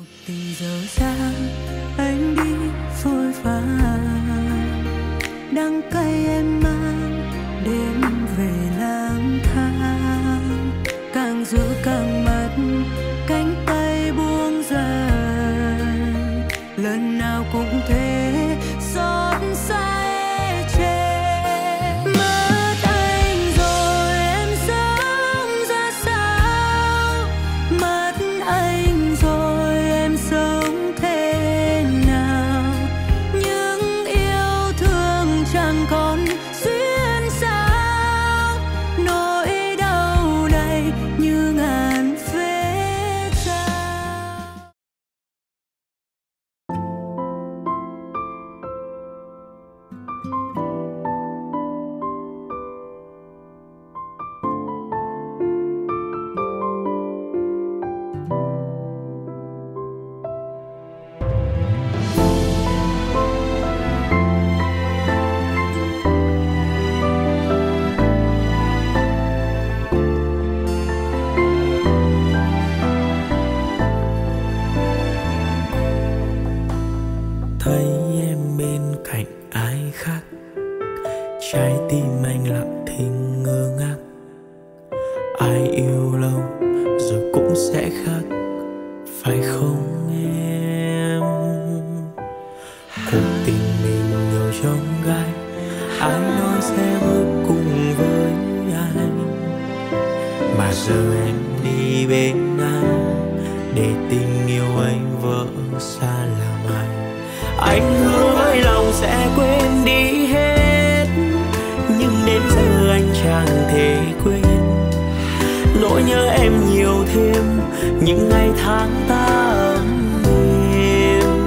Tình giờ dang anh đi vội vàng, đắng cay em mang đêm về lang thang, càng giữ càng mất cánh tay buông dần, lần nào cũng thế xót xa ê chề. Mất anh rồi em sống ra sao, mất anh rồi em sống thế nào, những yêu thương chẳng còn duyên sao, nỗi đau này như ngàn vết dao. Thấy em bên cạnh ai khác, trái tim anh lặng thinh ngơ ngác. Ai yêu lâu rồi cũng sẽ khác, phải không em? Cuộc tình mình nhiều trong gai, ai nói sẽ bước cùng với anh, mà giờ em đi bên anh để tình yêu anh vỡ xa làm ai. Anh hứa với lòng sẽ quên đi hết, nhưng đến giờ anh chẳng thể quên. Nỗi nhớ em nhiều thêm những ngày tháng ta ấm êm.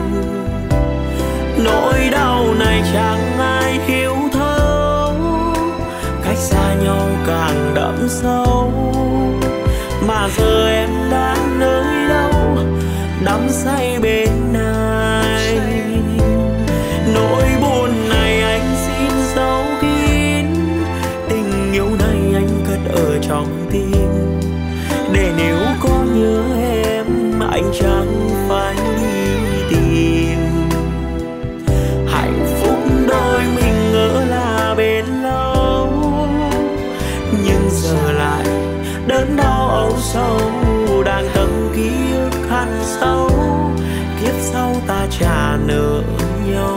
Nỗi đau này chẳng ai hiểu thấu, cách xa nhau càng đậm sâu. Mà giờ em đã nơi đâu, đắm say bên ai. Nỗi buồn này anh xin giấu kín, tình yêu này anh cất ở trong tim, để nếu có nhớ em anh chẳng phải đi tìm. Hạnh phúc đôi mình ngỡ là bền lâu, nhưng giờ lại đớn đau âu sâu, đang tâm ký ức hằn sâu. Kiếp sau ta trả nợ nhau.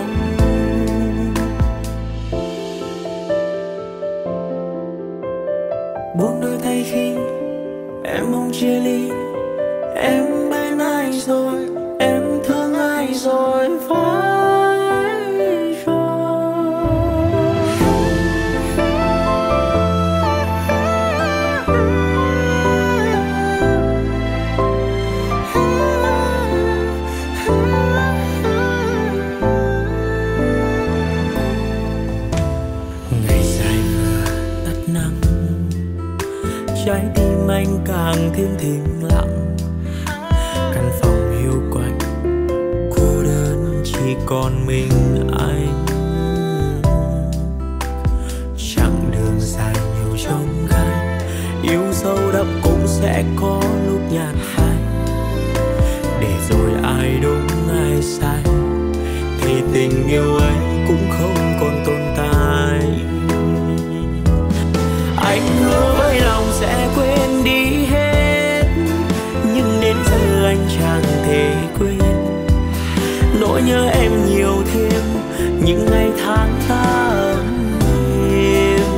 Buông đôi tay khi em mong chia ly. Em bên ai rồi, em thương ai rồi, phải không? Ngày dài vừa tắt nắng, trái tim anh càng thêm thinh lặng. Căn phòng hiu quạnh, cô đơn chỉ còn mình anh. Chặng đường dài nhiều chông gai, yêu sâu đậm cũng sẽ có lúc nhạt phai. Để rồi ai đúng ai sai, thì tình yêu ấy cũng không còn tồn tại. Anh hứa với lòng sẽ quên đi hết, nhưng đến giờ anh chẳng thể quên. Nỗi nhớ em nhiều thêm những ngày tháng ta ấm êm.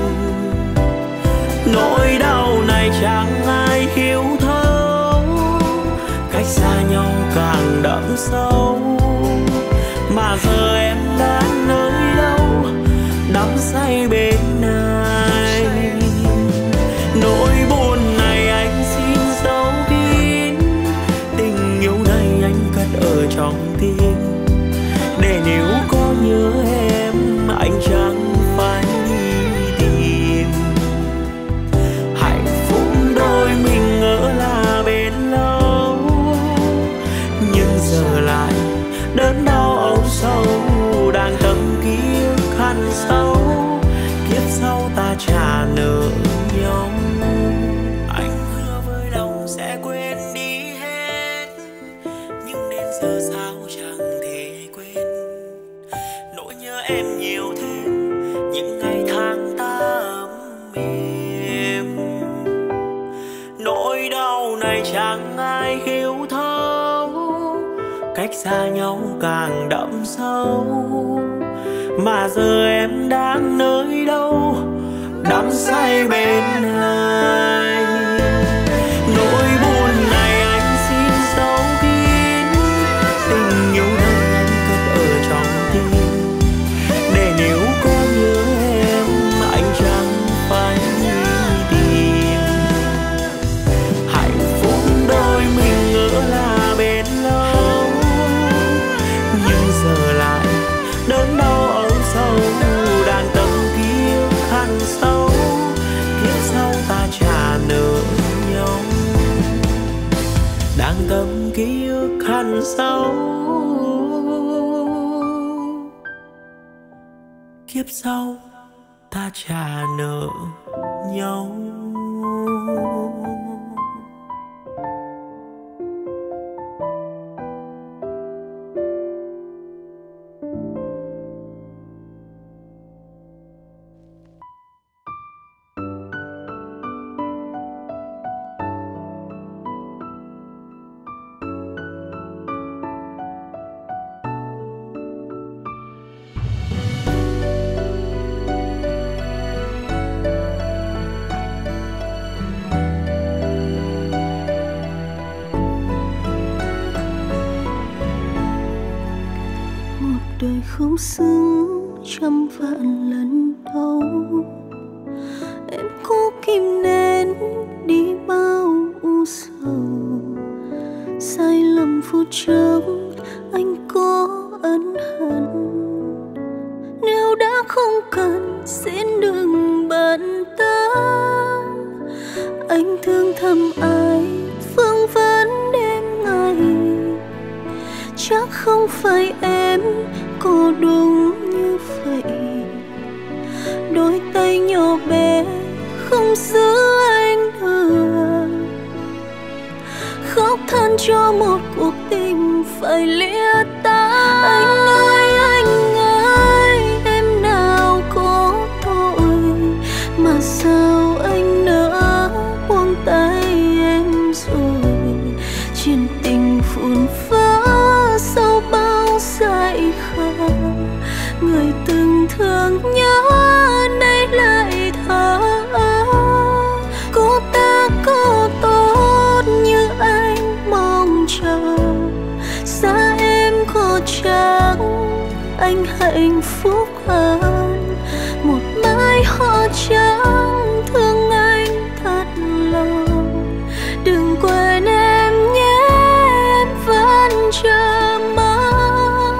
Nỗi đau này chẳng ai hiểu thấu, cách xa nhau càng đậm sâu. Mà giờ em đã nơi đâu, đắm say bên ai. Nỗi buồn này anh xin giấu kín, tình yêu này anh cất ở trong tim, để nếu có nhớ em anh chẳng phải đi tìm. Hạnh phúc đôi mình ngỡ là bền lâu, nhưng giờ lại giờ sao chẳng thể quên nỗi nhớ em nhiều thêm những ngày tháng ta ấm êm. Nỗi đau này chẳng ai hiểu thấu, cách xa nhau càng đậm sâu. Mà giờ em đang nơi đâu, đắm say bên ai. Nỗi buồn này anh xin giấu kín, tình yêu này anh cất ở trong tim, để nếu có nhớ em anh chẳng phải nghĩ tìm. Hạnh phúc đôi mình ngỡ là bên lâu, nhưng giờ lại đớn đau âu sâu. Đàn tâm kia khăn sâu, kiếp sau ta trả nợ nhau. Đang tâm kia khăn sâu, kiếp sau ta trả nợ nhau. Đời không xứng trăm vạn lần đâu, em cố kìm nén đi bao u sầu. Sai lầm phút chốc anh có ân hận, nếu đã không cần xin đừng bận tâm. Anh thương thầm ai phương vấn đêm ngày, chắc không phải em có đúng như vậy. Đôi tay nhỏ bé không giữ anh được, khóc than cho một cuộc tình phải lìa ta. Anh ơi, em nào có tội mà sao anh nỡ buông tay em rồi. Chuyện tình phun phá sau bao dại khờ, người từng thương nhớ nay lại thở. Cô ta có tốt như anh mong chờ, xa em có chẳng anh hạnh phúc hơn. Một mai họ chẳng thương anh thật lòng, đừng quên em nhé, em vẫn chờ mong.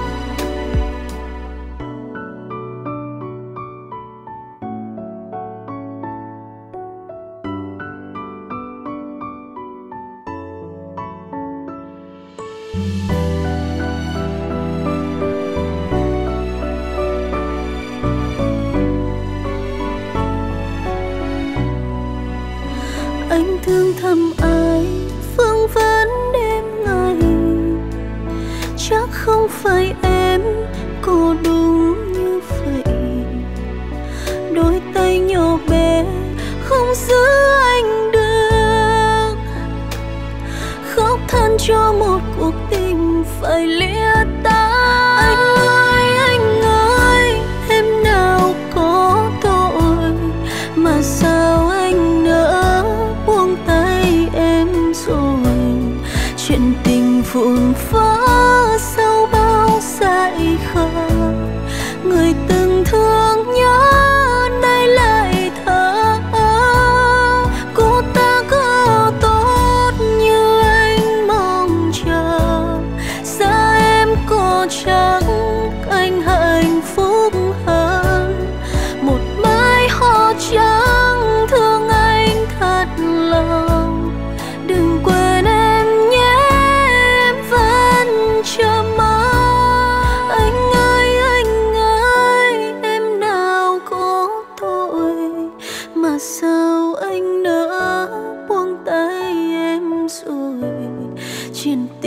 Anh thương thầm ai phương vấn đêm ngày, chắc không phải em có đúng như vậy. Đôi tay nhỏ bé không giữ anh được, khóc than cho một cuộc tình phải lìa ta. Anh ơi, em nào có tội mà sao anh nỡ buông tay em rồi. Chuyện tình vụn vỡ sau bao dại khờ, người từng thương nhớ nay lại thở. Cô ta có tốt như anh mong chờ, xa em có chắc anh hạnh phúc hơn. Một mai họ chẳng thương anh thật lòng, đừng quên em nhé, em vẫn chờ mong. Anh ơi, em nào có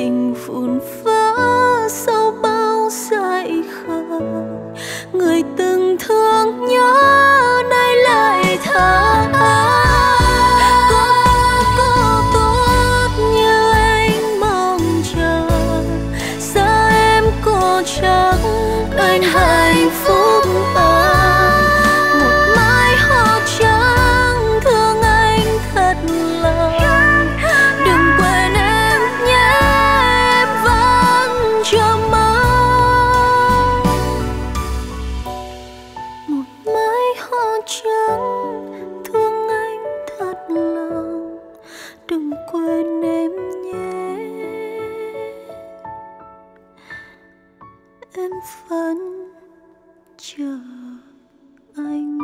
tình vụn vỡ sau bao dại khờ. Người từng thương nhớ nay lại tha. Có tốt như anh mong chờ, sao em cô chẳng anh hạnh phúc à? Một mái hoa trắng thương anh thật lòng, đừng quên em nhé, em vẫn chờ mong. Một mái hoa trắng thương anh thật lòng, đừng quên em nhé, em vẫn chờ anh.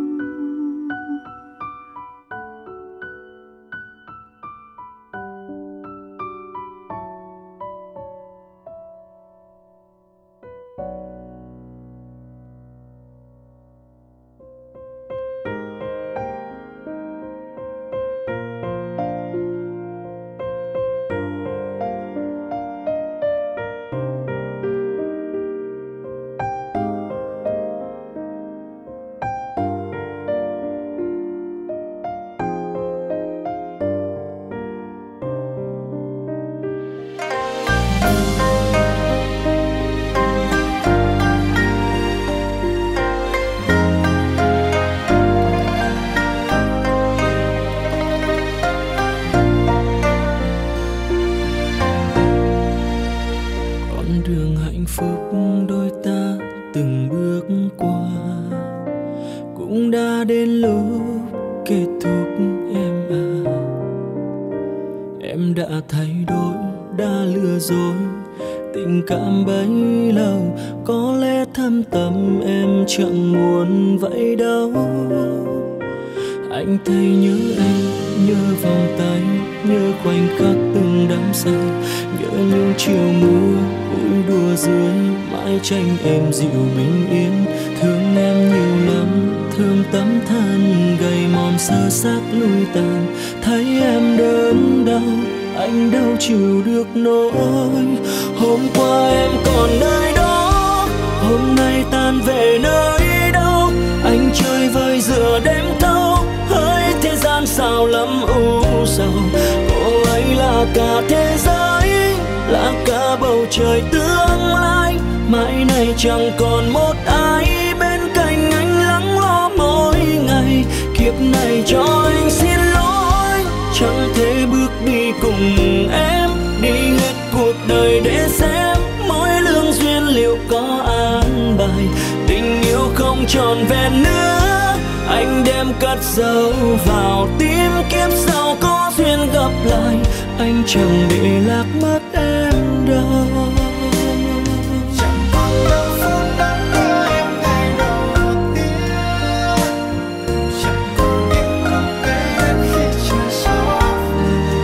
Con đường hạnh phúc đôi ta từng bước qua cũng đã đến lúc kết thúc em à. Em đã thay đổi, đã lừa dối, tình cảm bấy lâu có lẽ thâm tâm em chẳng muốn vậy đâu. Anh thấy nhớ em, nhớ vòng tay, nhớ khoảnh khắc từng đắm say, nhớ những chiều mưa vui đùa dưới mái tranh em dịu bình yên. Thương em nhiều lắm, thương tấm thân gầy mòn sơ xác lui tàn. Thấy em đớn đau, anh đâu chịu được nỗi. Hôm qua em còn nơi đó, hôm nay tan về nơi đâu. Anh chơi vơi giữa đêm thâu, hỡi thế gian sao lắm u sầu. Cô ấy là cả thế giới, là cả bầu trời tương lai. Mãi này chẳng còn một ai bên cạnh anh lắng lo mỗi ngày. Kiếp này cho anh xin lỗi, chẳng thể bước đi cùng em, đi hết cuộc đời để xem mỗi lương duyên liệu có an bài. Tình yêu không tròn vẹn nữa, anh đem cất dấu vào tim. Kiếp sau có duyên gặp lại, anh chẳng để lạc mất em đâu. Chẳng còn đâu phút đắm đuối em ngày đầu tiên, chẳng còn những lúc em khi trời gió về.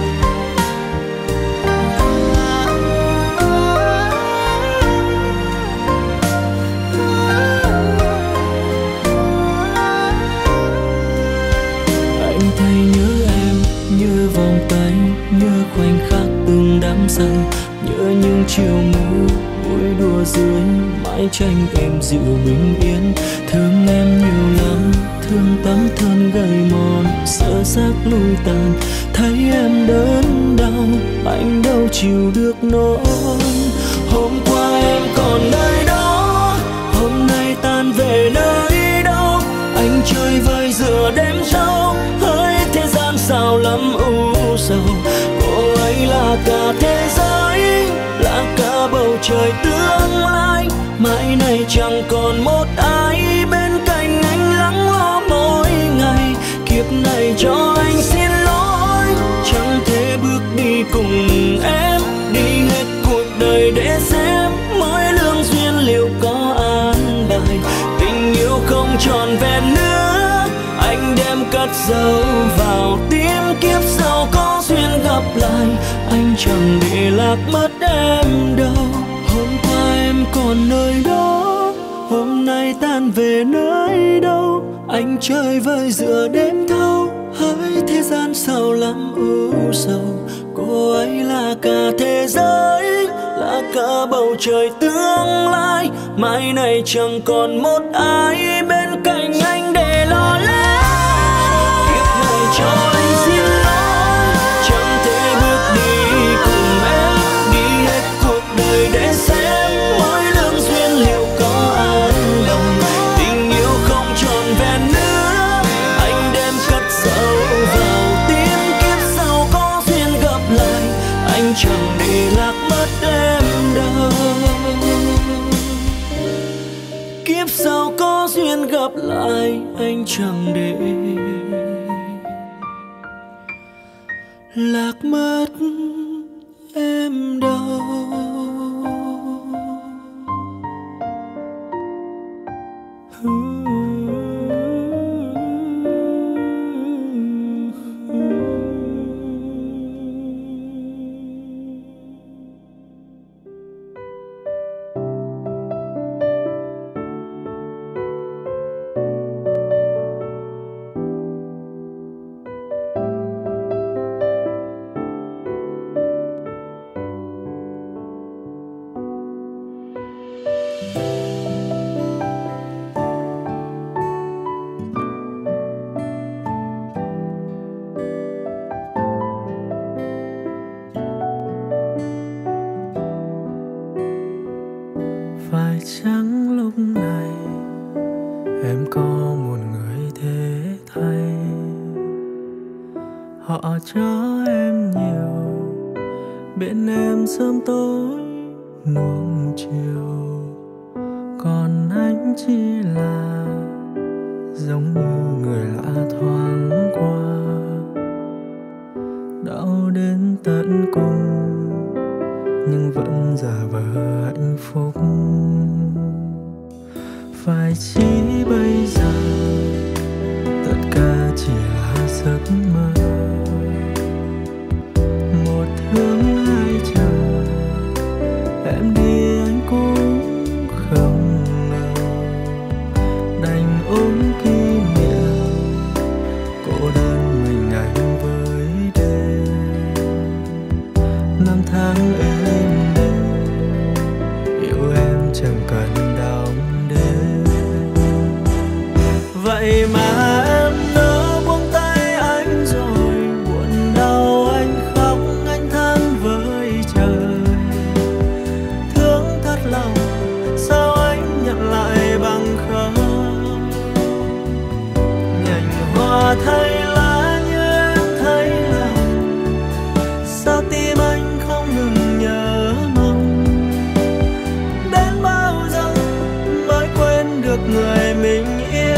Anh thấy nhớ em, nhớ vòng tay, nhớ khoảnh khắc từng đắm say, nhớ những chiều mưa vui đùa dưới mái tranh em dịu bình yên. Thương em nhiều lắm, thương tấm thân gầy mòn sơ xác lui tàn. Thấy em đớn đau, anh đâu chịu được nỗi. Hôm qua em còn nơi đó, hôm nay tan về nơi đâu. Anh chơi vơi giữa đêm sâu, hỡi thế gian sao lắm u sầu. Cô ấy là cả thế giới, là cả bầu trời tương lai. Mãi này chẳng còn một ai bên cạnh anh lắng lo mỗi ngày. Kiếp này cho anh xin lỗi, chẳng thể bước đi cùng em, đi hết cuộc đời để xem mỗi lương duyên liệu có an bài. Tình yêu không tròn vẹn nữa, anh đem cất dấu vào tim. Kiếp sau có duyên gặp lại, anh chẳng để lạc mất em đâu. Hôm qua em còn nơi đó, hôm nay tan về nơi đâu. Anh chơi vơi giữa đêm thâu, hỡi thế gian sao lắm u sầu. Cô cô ấy là cả thế giới, là cả bầu trời tương lai. Mai này chẳng còn một ai bên cạnh anh để lo lắng. Kiếp này cho anh xin lỗi, chẳng thể bước đi cùng em, đi hết cuộc đời để xem mỗi lương duyên liệu có an lòng. Tình yêu không trọn vẹn nữa, anh đem cất sâu vào tim. Kiếp sau có duyên gặp lại, anh chẳng để lạc mất em đâu. Kiếp sau có duyên gặp lại, anh chẳng để lạc mất em đâu. Phải chăng lúc này em có một người thế thay, họ cho em nhiều, bên em sớm tối nuông chiều, còn anh chỉ là giống như người lạ thoáng qua, đau đến tận cùng nhưng vẫn giả vờ hạnh phúc. Phải chỉ bây giờ tất cả chỉ là giấc mơ, một thương hai chờ, em đi anh cũng không ngờ, đành ôm kỷ niệm cô đơn mình anh với đêm. Năm tháng êm đềm yêu em chẳng cần đong đếm. Vậy mà em đã buông tay anh rồi, buồn đau anh khóc anh than với trời. Thương thật lòng sao anh nhận lại bằng không, nhành hoa thay lá như em thấy lòng, sao tim anh không ngừng nhớ mong. Đến bao giờ mới quên được người mình yêu.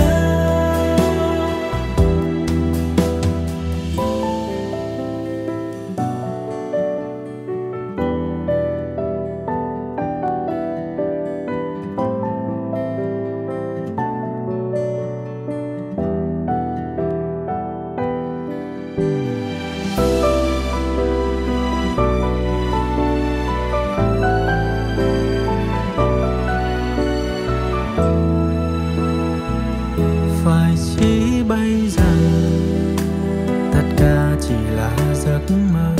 Phải chỉ bây giờ tất cả chỉ là giấc mơ,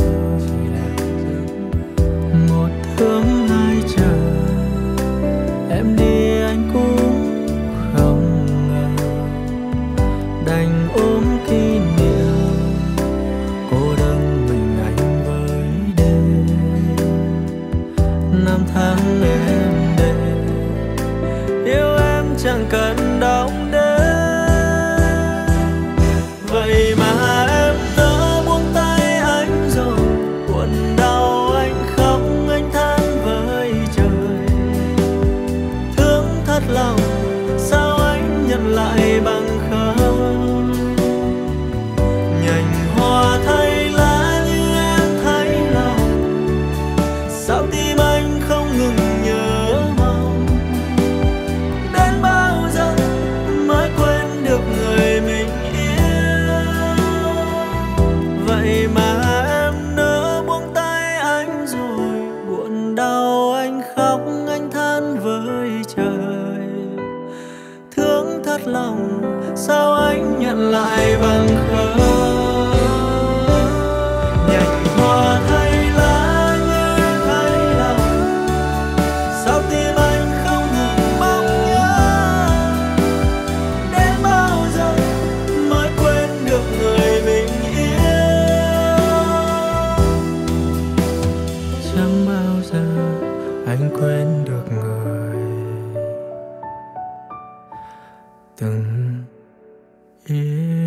một thương hai chờ, em đi anh cũng không ngờ, đành ôm kỷ niệm cô đơn mình anh với đêm. Năm tháng êm đềm yêu em chẳng cần đong đếm. Vậy mà em đã buông tay anh rồi, buồn đau anh khóc anh than với trời. Thương thật lòng sao anh nhận lại bằng không, nhành hoa thay lá như em thấy lòng, sao tim anh không ngừng nhớ mong. Đến bao giờ mới quên được người mình yêu. Vậy mà em nỡ buông tay anh rồi, buồn đau anh khóc anh than với trời. Thương thật lòng sao anh nhận lại bằng không, nhành hoa thay chẳng bao giờ anh quên được người từng yêu.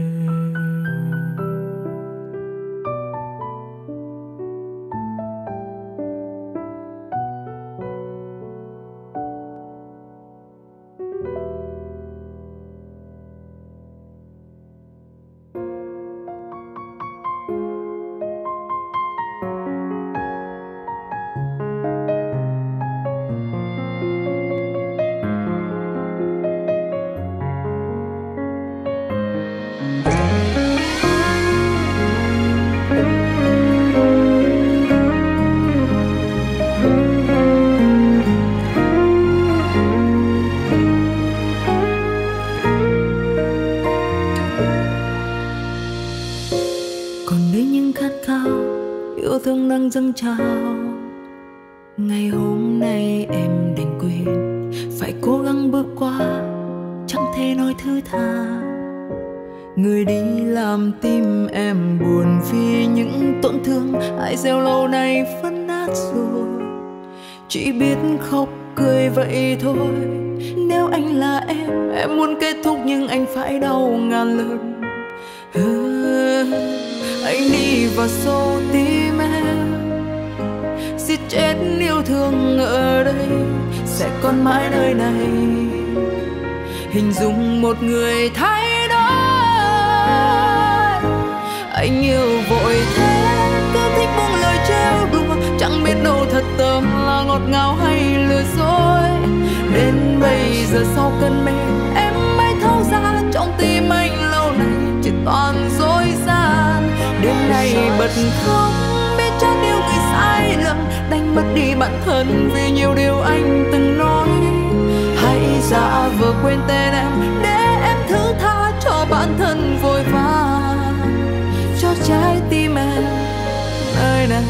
yêu thương đang dâng trào. Ngày hôm nay em đành quên, phải cố gắng bước qua, chẳng thể nói thứ tha. Người đi làm tim em buồn vì những tổn thương ai gieo lâu nay vẫn nát rồi. Chỉ biết khóc cười vậy thôi. Nếu anh là em muốn kết thúc nhưng anh phải đau ngàn lần. Anh đi vào sâu tim em, giết chết yêu thương ở đây, sẽ còn mãi nơi này. Hình dung một người thay đổi, anh yêu vội thế, cứ thích buông lời trêu đùa, chẳng biết đâu thật tâm là ngọt ngào hay lừa dối. Đến bây giờ sau cơn mê, em mới thấu ra trong tim anh lâu nay chỉ toàn dối gian. Đêm nay bật khóc, biết chắc điều người sai lầm, đành mất đi bản thân vì nhiều điều anh từng nói. Hãy giả vờ quên tên em để em thứ tha cho bản thân vội vã, cho trái tim em nơi này.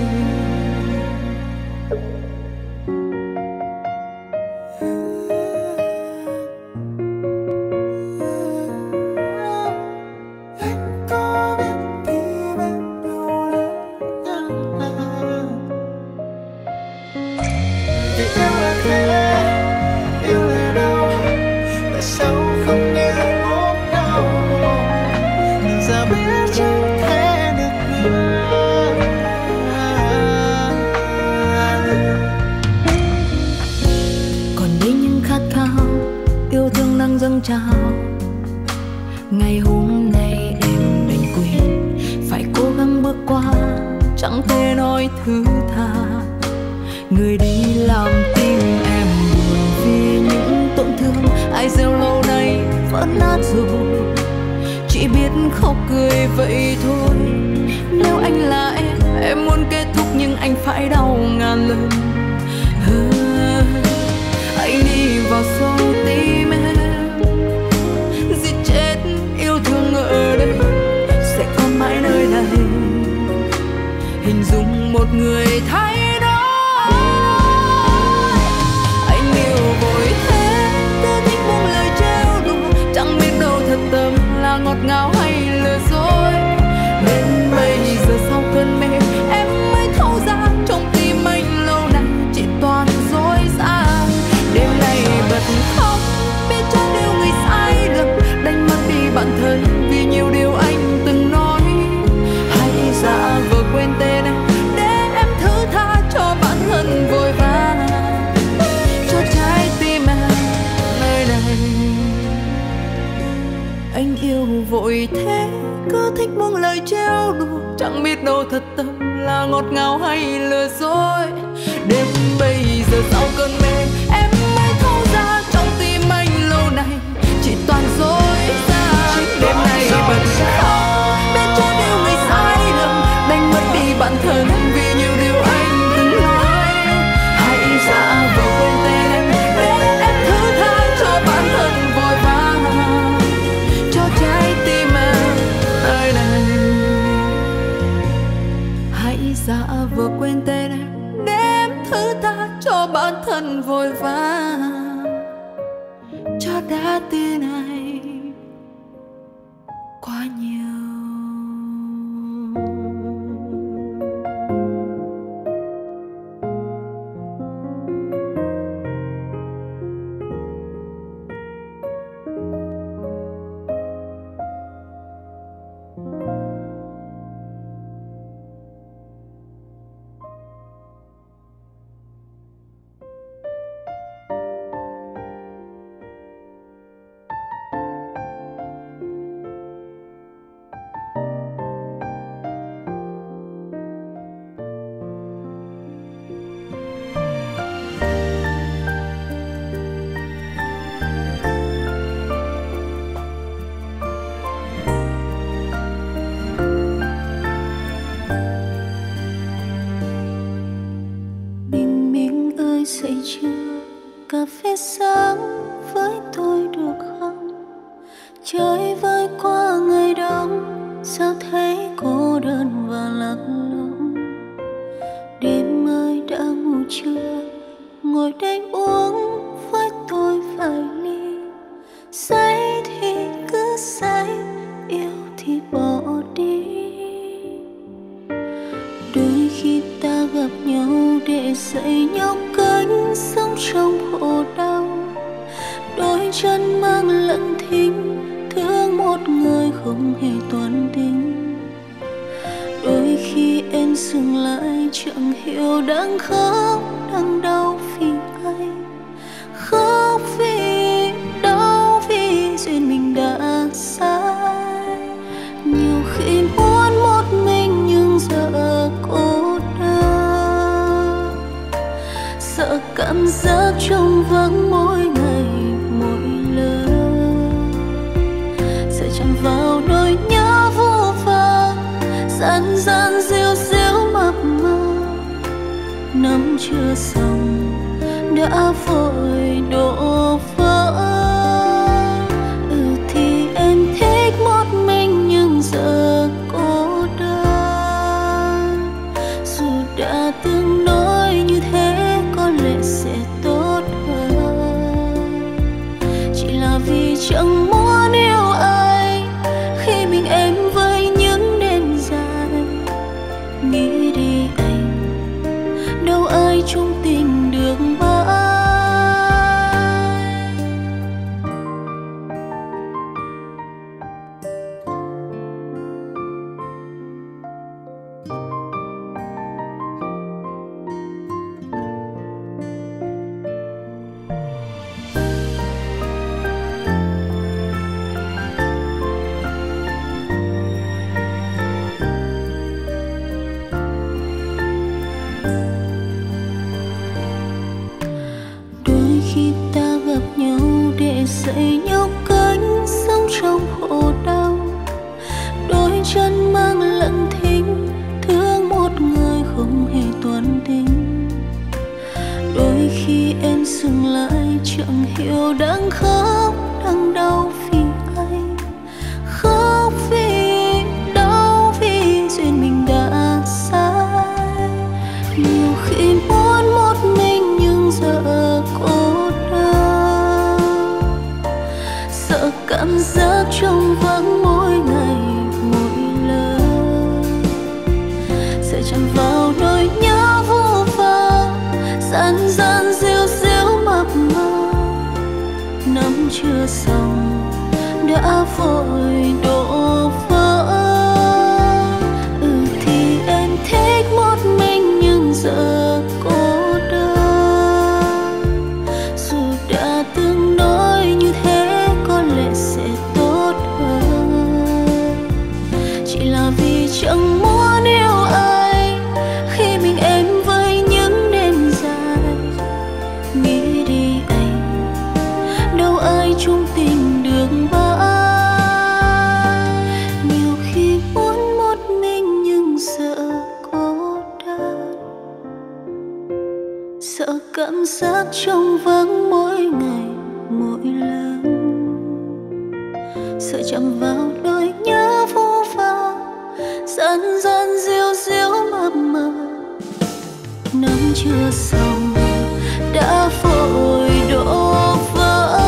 Dâng trào. Ngày hôm nay em đành quên, phải cố gắng bước qua, chẳng thể nói thứ tha. Người đi làm tim em buồn vì những tổn thương ai gieo lâu nay vẫn nát rồi. Chỉ biết khóc cười vậy thôi. Nếu anh là em muốn kết thúc nhưng anh phải đau ngàn lần. Anh đi vào sâu tim em, yêu thương ở đây sẽ còn mãi nơi này. Hình dung một người thay đổi, anh yêu vội thế, cứ thích buông lời trêu đùa, chẳng biết đâu thật tâm là ngọt ngào hay lừa dối. Đến bây giờ sau cơn mê, em mới thấu ra trong tim anh lâu nay chỉ toàn dối gian. Đêm nay bật khóc, biết cho điều người sai lầm, đành mất đi bản thân vì nhiều điều anh từng nói. Hãy giả vờ quên tên em để em thứ tha cho bản thân vội vã, cho trái tim em nơi này. Anh yêu vội thế, cứ thích buông lời trêu đùa, chẳng biết đâu thật tâm là ngọt ngào hay lừa dối. Đêm bây giờ sau cơn mê, em mới thấu ra trong tim anh lâu nay chỉ toàn dối gian. Đêm nay bật khóc, biết cho điều người sai lầm, đành mất đi bản thân vì nhiều điều anh từng nói. Hãy giả vờ quên tên em để em thứ tha cho bản thân vội vã, cho trái tim em nơi này. Hãy giả vờ quên tên em để em thứ tha cho bản thân vội vã, cho đã tin này quá nhiều. dậy trưa, cà phê sáng với tôi được không? Trời vơi qua ngày đông, sao thấy cô đơn và lạc lõng. Đêm ơi đã ngủ chưa, ngồi đây uống với tôi vài ly. Say thì cứ say, yêu thì bỏ đi. Đôi khi ta gặp nhau để dạy nhau cách sống trong khổ đau. Đôi chân mang lặng thinh, thương một người không hề toan tính. Đôi khi em dừng lại chẳng hiểu đang khóc, đang đau vì ai. Khóc vì đau vì duyên mình đã sai. Nhiều khi muốn một mình nhưng giờ cô đơn. Sợ cảm giác trống vắng mỗi ngày mỗi lời. Sợ chạm vào nỗi nhớ vô vàn, gian gian díu díu mập mờ. Năm chưa xong đã vội đổ vỡ. Thì em thích một mình nhưng giờ cô đơn. Dù đã từng nói như thế có lẽ sẽ tốt hơn. Chỉ là vì chẳng muốn yêu ai khi mình em với những đêm dài. Nghĩ đi anh, đâu ai chung tình được mãi. Đôi khi ta gặp nhau để dạy nhau cách sống trong khổ đau. Đôi chân mang lặng thinh, thương một người không hề toan tính. Đôi khi em dừng lại chẳng hiểu đang khóc, đang đau vì ai. Khóc vì đau vì duyên mình đã sai. Nhiều khi muốn một mình nhưng giờ cô đơn. Sợ cảm giác trống vắng mỗi ngày mỗi lời. Sợ chạm vào nỗi nhớ vô vàn, gian gian díu díu mập mờ. Năm chưa xong đã vội đổ vỡ. Thì em thích một mình nhưng giờ cô đơn. Dù đã từng nói như thế có lẽ sẽ tốt hơn. Chỉ là vì chẳng muốn yêu ai khi mình em với những đêm dài. Nghĩ đi anh, đâu ai chung tình được mãi. Nhiều khi muốn một mình nhưng sợ cô đơn. Sợ cảm giác trống vắng mỗi ngày mỗi lần. Sợ chạm vào nỗi nhớ vô vàn, gian gian díu díu mập mờ. Năm chưa xong đã vội đổ vỡ.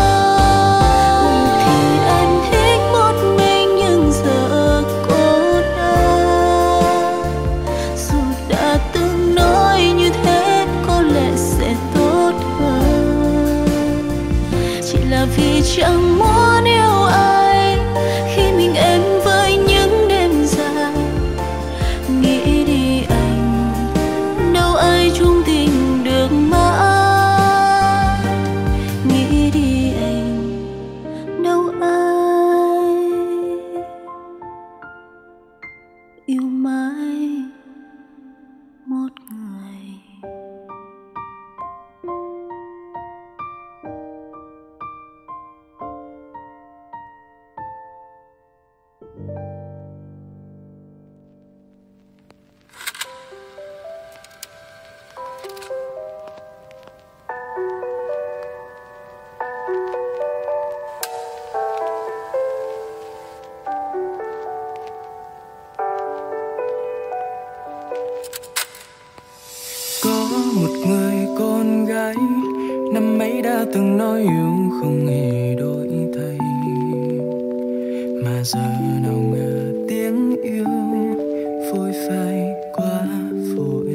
Thì em thích một mình nhưng giờ cô đơn. Dù đã từng nói như thế có lẽ sẽ tốt hơn. Chỉ là vì chẳng muốn yêu ai khi mình em với những đêm dài. Nghĩ đi anh, đâu ai chung tình được mãi. Nghĩ đi anh, đâu ai yêu mãi một người. một người con gái năm ấy đã từng nói yêu không hề đổi thay, mà giờ nào ngờ tiếng yêu phôi phai quá vội,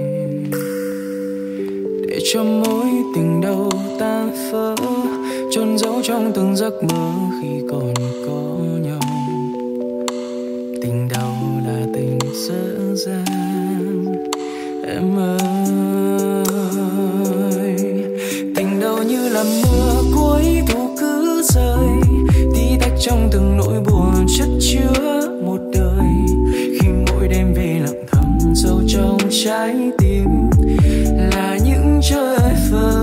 để cho mối tình đầu tan vỡ, chôn giấu trong từng giấc mơ khi còn có nhau. Tình đầu là tình dở dang em ơi, tình đầu như là mưa cuối thu cứ rơi, tí tách trong từng nỗi buồn chất chứa một đời, khi mỗi đêm về lặng thầm sâu trong trái tim là những trời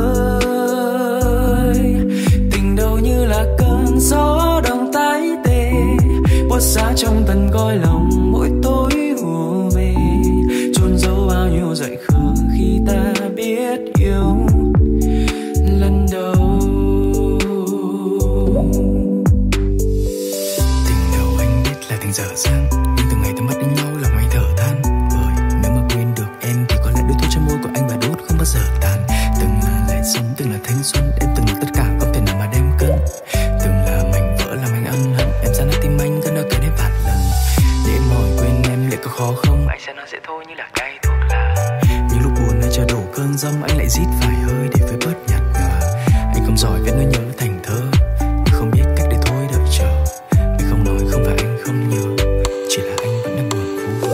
vơi. Tình đầu như là cơn gió đông tái tê, buốt giá trong tận cõi lòng mỗi tối ùa về, chôn giấu bao nhiêu dại khờ khi ta biết yêu lần đầu. Tình đầu anh biết là tình dở dang, nhưng từng ngày ta mất đến nhau lòng anh thở than. Bởi nếu mà quên được em thì có lẽ đôi thuốc trong môi của anh và đốt không bao giờ tàn. Từng là lệ sống, từng là thanh xuân, em từng là tất cả không thể nào mà đem cân. Từng là mảnh vỡ làm anh ân hận, em ra nát tim anh gần đâu kể đến vạn lần. Để em hỏi quên em liệu có khó không? Anh sẽ nói dễ thôi như là cay thuốc lá. Những lúc buồn nơi chờ đổ cơn dâm, anh lại rít vài hơi để phải bớt nhạt nhòa. Anh không giỏi viết nỗi nhớ thành thơ, nhưng không biết cách để thôi đợi chờ. Vì không nói không phải anh không nhớ, chỉ là anh vẫn đang buồn phú vơ.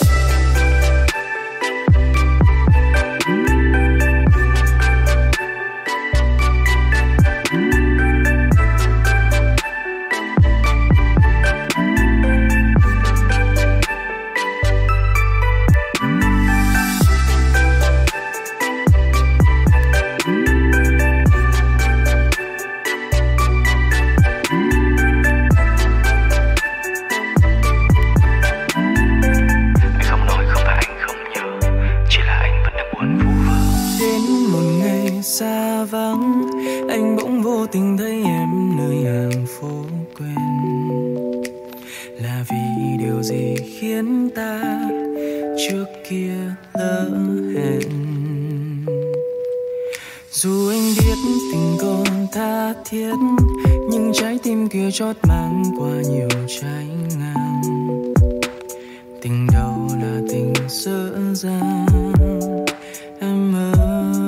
Đến một ngày xa vắng, anh bỗng vô tình thấy em nơi hàng phố quen. Là vì điều gì khiến ta trước kia lỡ hẹn? Dù anh biết tình còn tha thiết, nhưng trái tim kia chót mang qua nhiều trái ngang. Tình đầu là tình dở dang em ơi,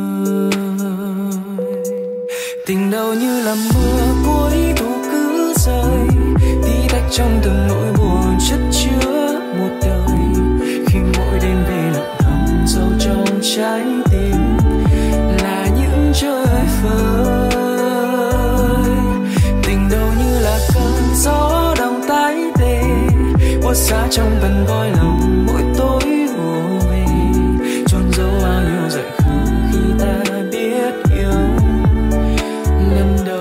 tình đầu như là mưa cuối thu cứ rơi, tí tách trong từng nỗi buồn chất chứa một đời, khi mỗi đêm về lặng thầm sâu trong trái tim là những trời vơi. Tình đầu như là cơn gió đông tái tê, buốt giá trong tận cõi lòng mỗi tối ùa về, chôn giấu bao nhiêu dại khờ khi ta biết yêu lần đầu.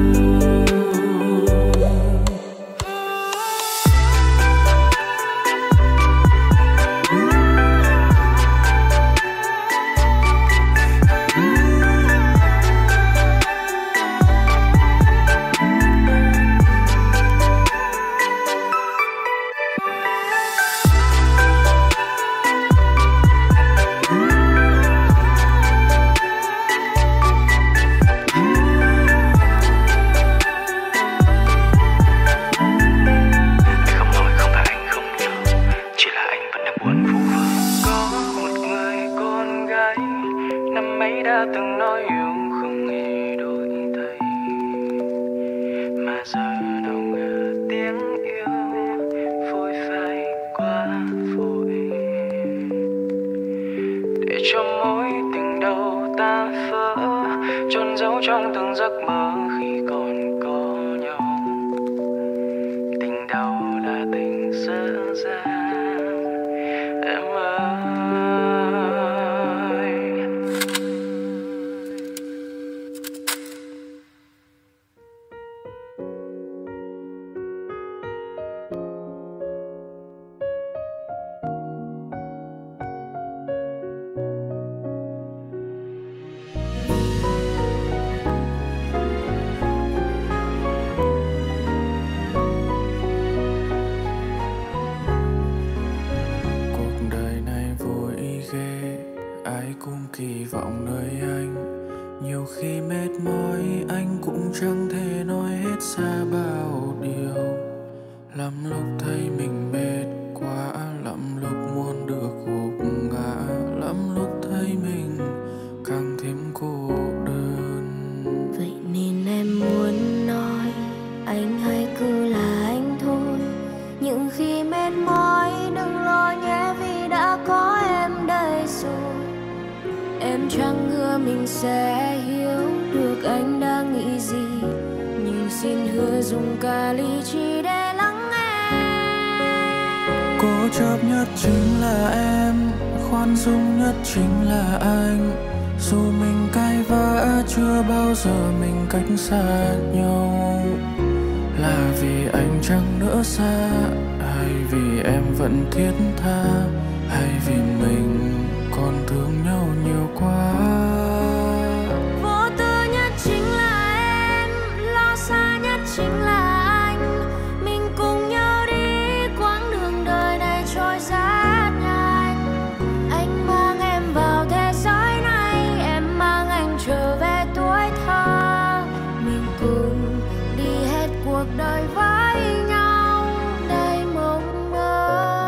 Năm ấy đã từng nói yêu không hề đổi thay, mà giờ nào ngờ tiếng yêu phôi phai quá vội, để cho mối tình đầu ta vỡ, chôn giấu trong từng giấc mơ khi còn có nhau. Tình đầu là tình dở dang em ơi. hãy cùng kỳ vọng nơi anh. Nhiều khi mệt mỏi anh cũng chẳng thể nói hết ra bao điều. Lắm lúc thấy mình mệt quá, lắm lúc muốn được gục ngã, lắm lúc thấy mình càng thêm cô đơn. Vậy nên em muốn nói anh hãy cứ là anh thôi. Những khi mệt mỏi đừng lo nhé, vì đã có em đây rồi. Em chẳng hứa mình sẽ hiểu được anh đang nghĩ gì, nhưng xin hứa dùng cả lý trí để lắng nghe. Cố chấp nhất chính là em, khoan dung nhất chính là anh. Dù mình cãi vã chưa bao giờ mình cách xa nhau. Là vì anh chẳng nỡ xa, hay vì em vẫn thiết tha, hay vì mình còn thương nhau nhiều quá. Vô tư nhất chính là em, lo xa nhất chính là anh. Mình cùng nhau đi quãng đường đời này trôi rất nhanh. Anh mang em vào thế giới này, em mang anh trở về tuổi thơ. Mình cùng đi hết cuộc đời với nhau đầy mộng mơ.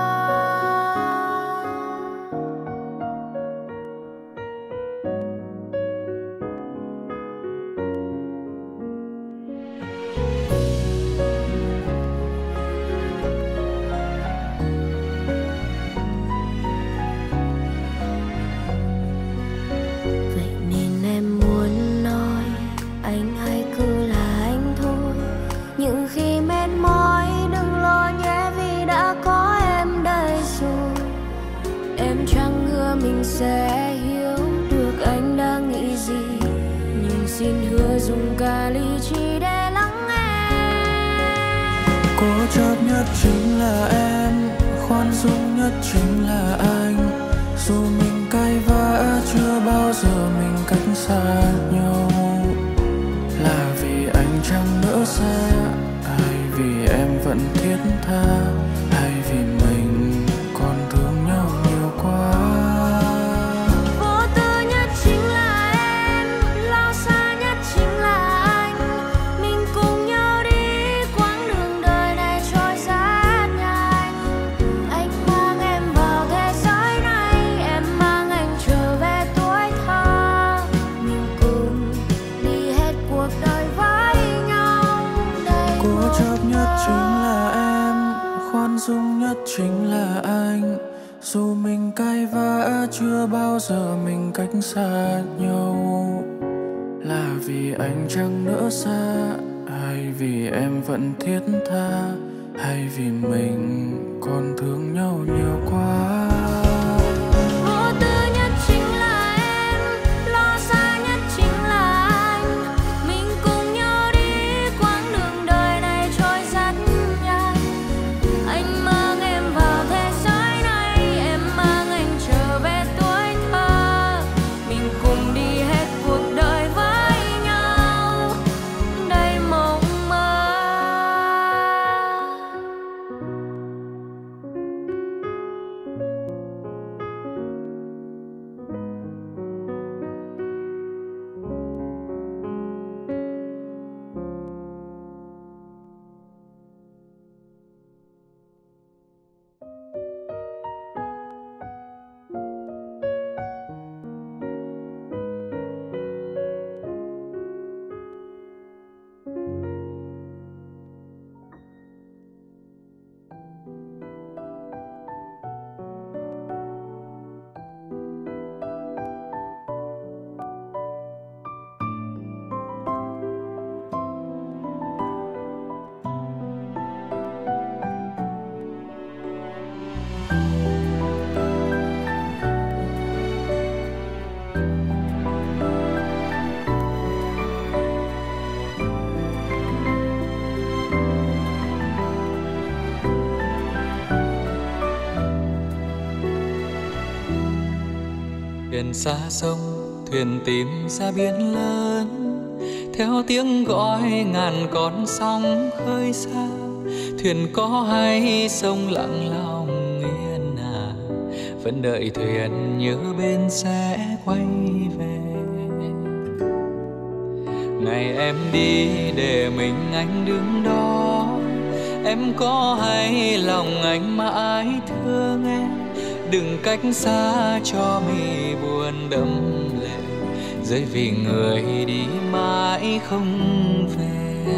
Vậy nên em muốn nói anh hãy cứ là anh thôi. Những khi mệt mỏi đừng lo nhé, vì đã có em đây rồi. Em chẳng hứa mình sẽ hiểu được anh đang nghĩ gì, nhưng xin hứa dùng cả lý trí để lắng nghe. Cố chấp nhất chính là em, khoan dung nhất chính là anh. Dù mình cãi vã chưa bao giờ mình cách xa nhau. Là vì anh chẳng nỡ xa, hay vì em vẫn thiết tha, hay vì mình còn thương nhau nhiều quá. Vô tư nhất chính là em, lo xa nhất chính là anh. Mình cùng nhau đi quãng đường đời này trôi rất nhanh. Anh mang em vào thế giới này, em mang anh trở về tuổi thơ. Mình cùng đi hết cuộc đời với nhau đầy Cố mộng chấp nhất mơ. chính là em, khoan dung nhất chính là anh. Dù mình cãi vã chưa bao giờ mình cách xa nhau. Là vì anh chẳng nỡ xa, hay vì em vẫn thiết tha, hay vì mình còn thương nhau nhiều quá. Vô tư nhất chính là em, lo xa nhất chính là anh. Mình cùng nhau đi quãng đường đời này trôi rất nhanh. Anh mang em vào thế giới này, em mang anh trở về tuổi thơ. Mình cùng đi hết cuộc đời với nhau đầy mộng mơ. Thuyền xa sông, thuyền tìm ra biển lớn, theo tiếng gọi ngàn con sóng khơi xa. Thuyền có hay sông lặng lòng yên vẫn đợi thuyền nhớ bên sẽ quay về. Ngày em đi để mình anh đứng đó, em có hay lòng anh mãi thương em. Đừng cách xa cho mi buồn đẫm lệ, rơi vì người đi mãi không về.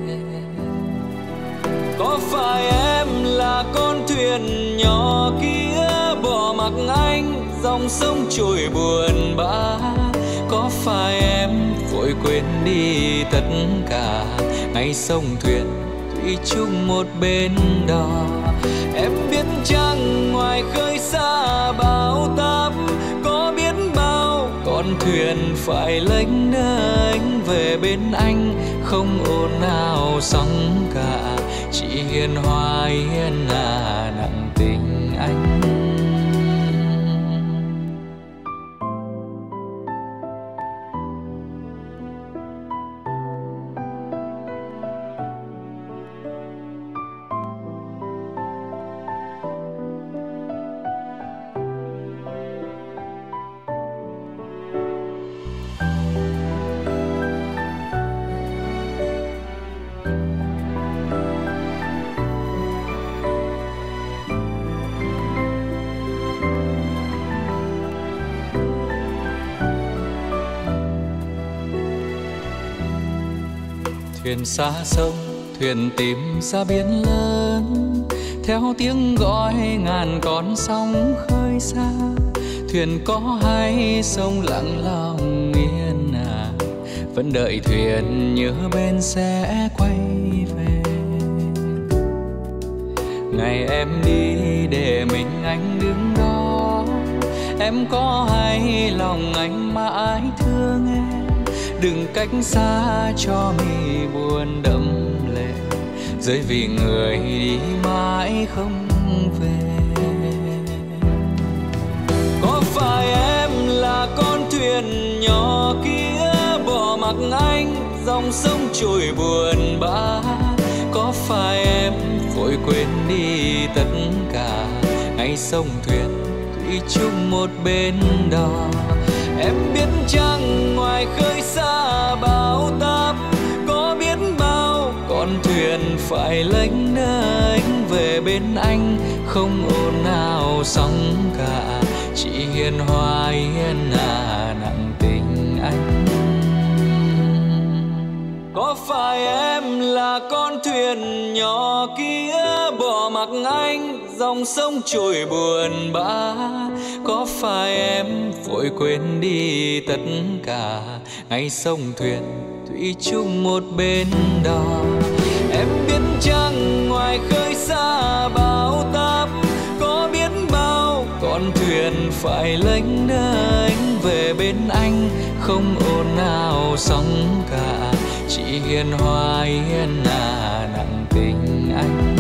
Có phải em là con thuyền nhỏ kia bỏ mặc anh dòng sông trôi buồn bã? Có phải em vội quên đi tất cả ngày sông thuyền thủy chung một bên đò? Em biết chăng ngoài khơi xa bão táp có biết bao con thuyền phải lênh đênh về bên anh, không ồn ào sóng cả, chỉ hiền hòa hiền nặng tình anh. Thuyền xa sông, thuyền tìm ra biển lớn, theo tiếng gọi ngàn con sóng khơi xa. Thuyền có hay sông lặng lòng yên vẫn đợi thuyền nhớ bên sẽ quay về. Ngày em đi để mình anh đứng đó, em có hay lòng anh mãi thương em. Đừng cách xa cho mi buồn đẫm lệ, rơi vì người đi mãi không về. Có phải em là con thuyền nhỏ kia bỏ mặc anh dòng sông trôi buồn bã? Có phải em vội quên đi tất cả ngày sông thuyền thủy chung một bên đò? Em biết chăng ngoài khơi xa bão táp có biết bao con thuyền phải lênh đênh về bên anh, không ồn ào sóng cả, chỉ hiền hòa hiền nặng tình anh. Có phải em là con thuyền nhỏ kia bỏ mặc anh dòng sông trôi buồn bã? Có phải em vội quên đi tất cả ngày sông thuyền thủy chung một bên đò? Em biết chăng ngoài khơi xa bão táp có biết bao con thuyền phải lênh đênh về bên anh, không ồn ào sóng cả, chỉ hiền hòa hiền nặng tình anh.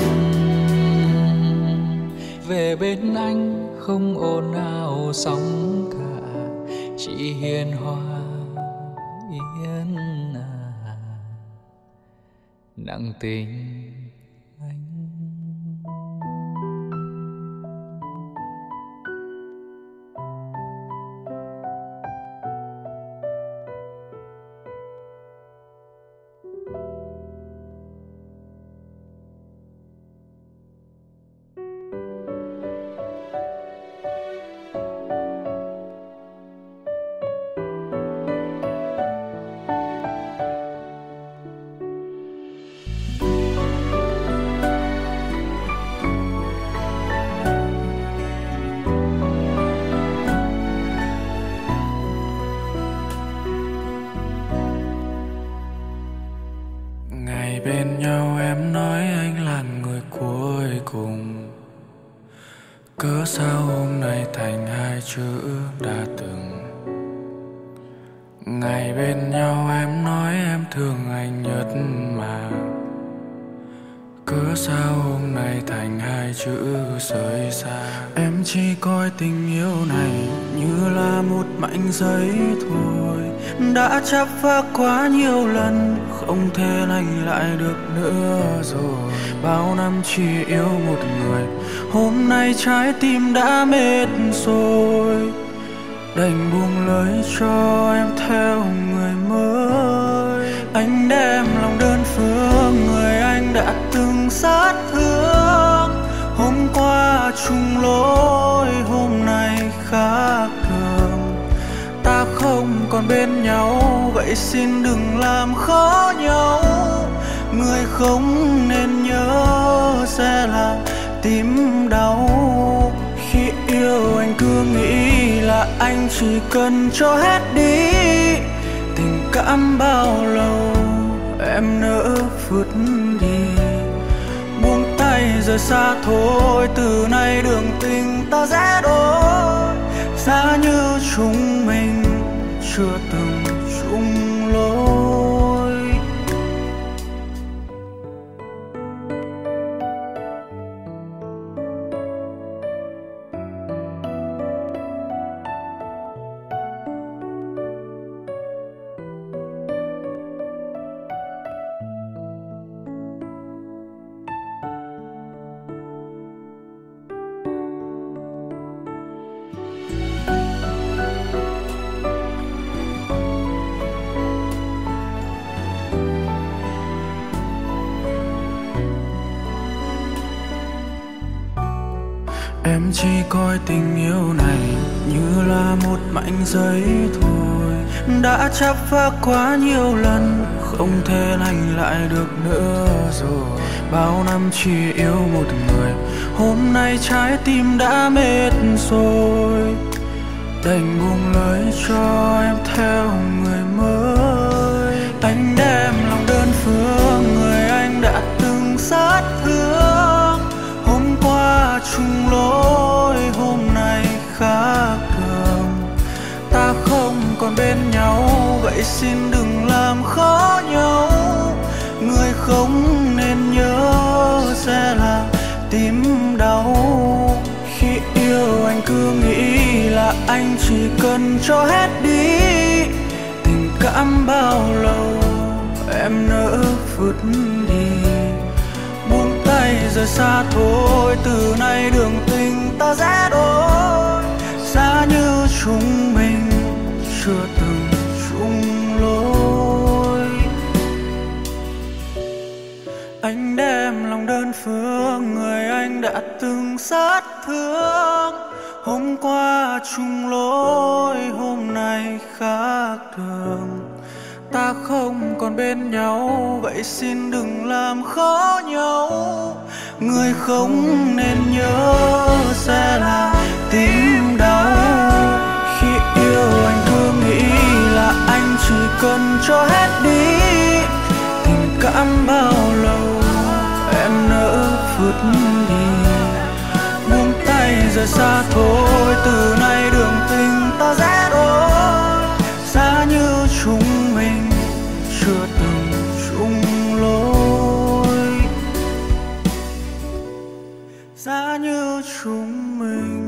Về bên anh không ồn ào sóng cả, chỉ hiền hòa hiền nặng tình anh. Bên nhau em nói anh là người cuối cùng, cớ sao hôm nay thành hai chữ đã từng. Ngày bên nhau em nói em thương anh nhất mà, Cớ sao hôm nay thành hai chữ rời xa. Em chỉ coi tình yêu này như là một mảnh giấy thôi, đã chắp vá quá nhiều lần, không thể lành lại được nữa rồi. Bao năm chỉ yêu một người, hôm nay trái tim đã mệt rồi, đành buông lời cho em theo người mới. Anh đem lòng đơn phương người anh đã từng sát thương, hôm qua chung lối hôm nay khác thường. Ta không còn bên nhau, vậy xin đừng làm khó nhau. Người không nên nhớ sẽ làm tim đau. Khi yêu anh cứ nghĩ là anh chỉ cần cho hết đi, tình cảm bao lâu em nỡ vứt đi. Buông tay rời xa thôi, từ nay đường tình ta sẽ đôi, giá như chúng mình chưa từng chung lối. Em chỉ coi tình yêu này như là một mảnh giấy thôi, đã chắp vá quá nhiều lần, không thể lành lại được nữa rồi. Bao năm chỉ yêu một người, hôm nay trái tim đã mệt rồi, đành buông lời cho em theo người mới. Anh đem lòng đơn phương người anh đã từng sát thương, hôm qua chung lối hôm nay khác thường. Ta không còn bên nhau, vậy xin đừng làm khó nhau. Người không nên nhớ sẽ làm tim đau. Khi yêu anh cứ nghĩ là anh chỉ cần cho hết đi, tình cảm bao lâu em nỡ vứt đi. Buông tay rời xa thôi, từ nay đường tình ta sẽ đôi, giá như chúng mình chưa từng chung lối. Anh đem lòng đơn phương người anh đã từng sát thương, hôm qua chung lối hôm nay khác thường. Ta không còn bên nhau, vậy xin đừng làm khó nhau. Người không nên nhớ sẽ là tim đau. Khi yêu anh cứ nghĩ là anh chỉ cần cho hết đi, tình cảm bao lâu em nỡ vứt đi. Buông tay rời xa thôi, từ nay đường tình ta sẽ đôi, giá như chúng mình chưa từng chung lối, giá như chúng mình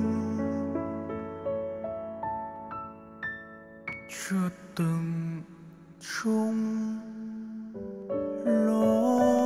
chưa từng chung lối.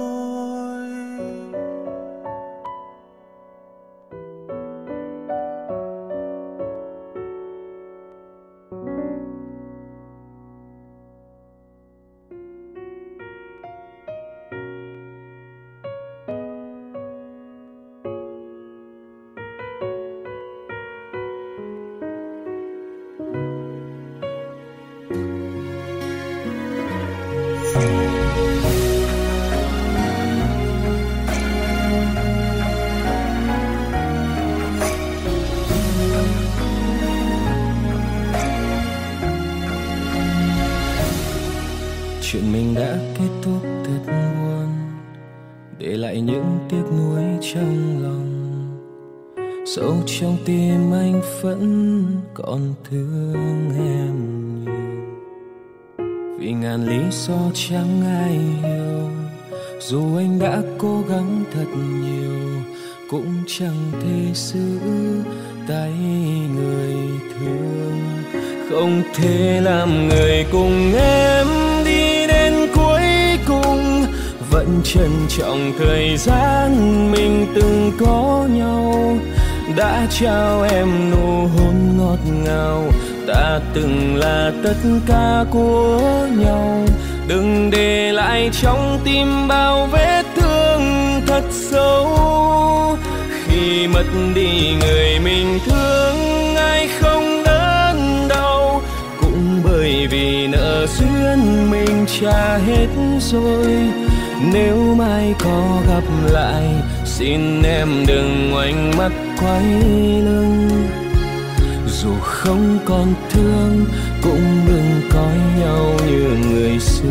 Chuyện mình đã kết thúc thật buồn, để lại những tiếc nuối trong lòng. Sâu trong tim anh vẫn còn thương em nhiều, vì ngàn lý do chẳng ai hiểu. Dù anh đã cố gắng thật nhiều cũng chẳng thể giữ tay người thương. Không thể làm người cùng em đi đến cuối cùng, vẫn trân trọng thời gian mình từng có nhau. Đã trao em nụ hôn ngọt ngào, ta từng là tất cả của nhau. Đừng để lại trong tim bao vết thương thật sâu. Khi mất đi người mình thương, ai không đớn đau, cũng bởi vì nợ duyên mình trả hết rồi. Nếu mai có gặp lại, xin em đừng ngoảnh mắt quay lưng. Dù không còn thương, cũng đừng coi nhau như người xưa.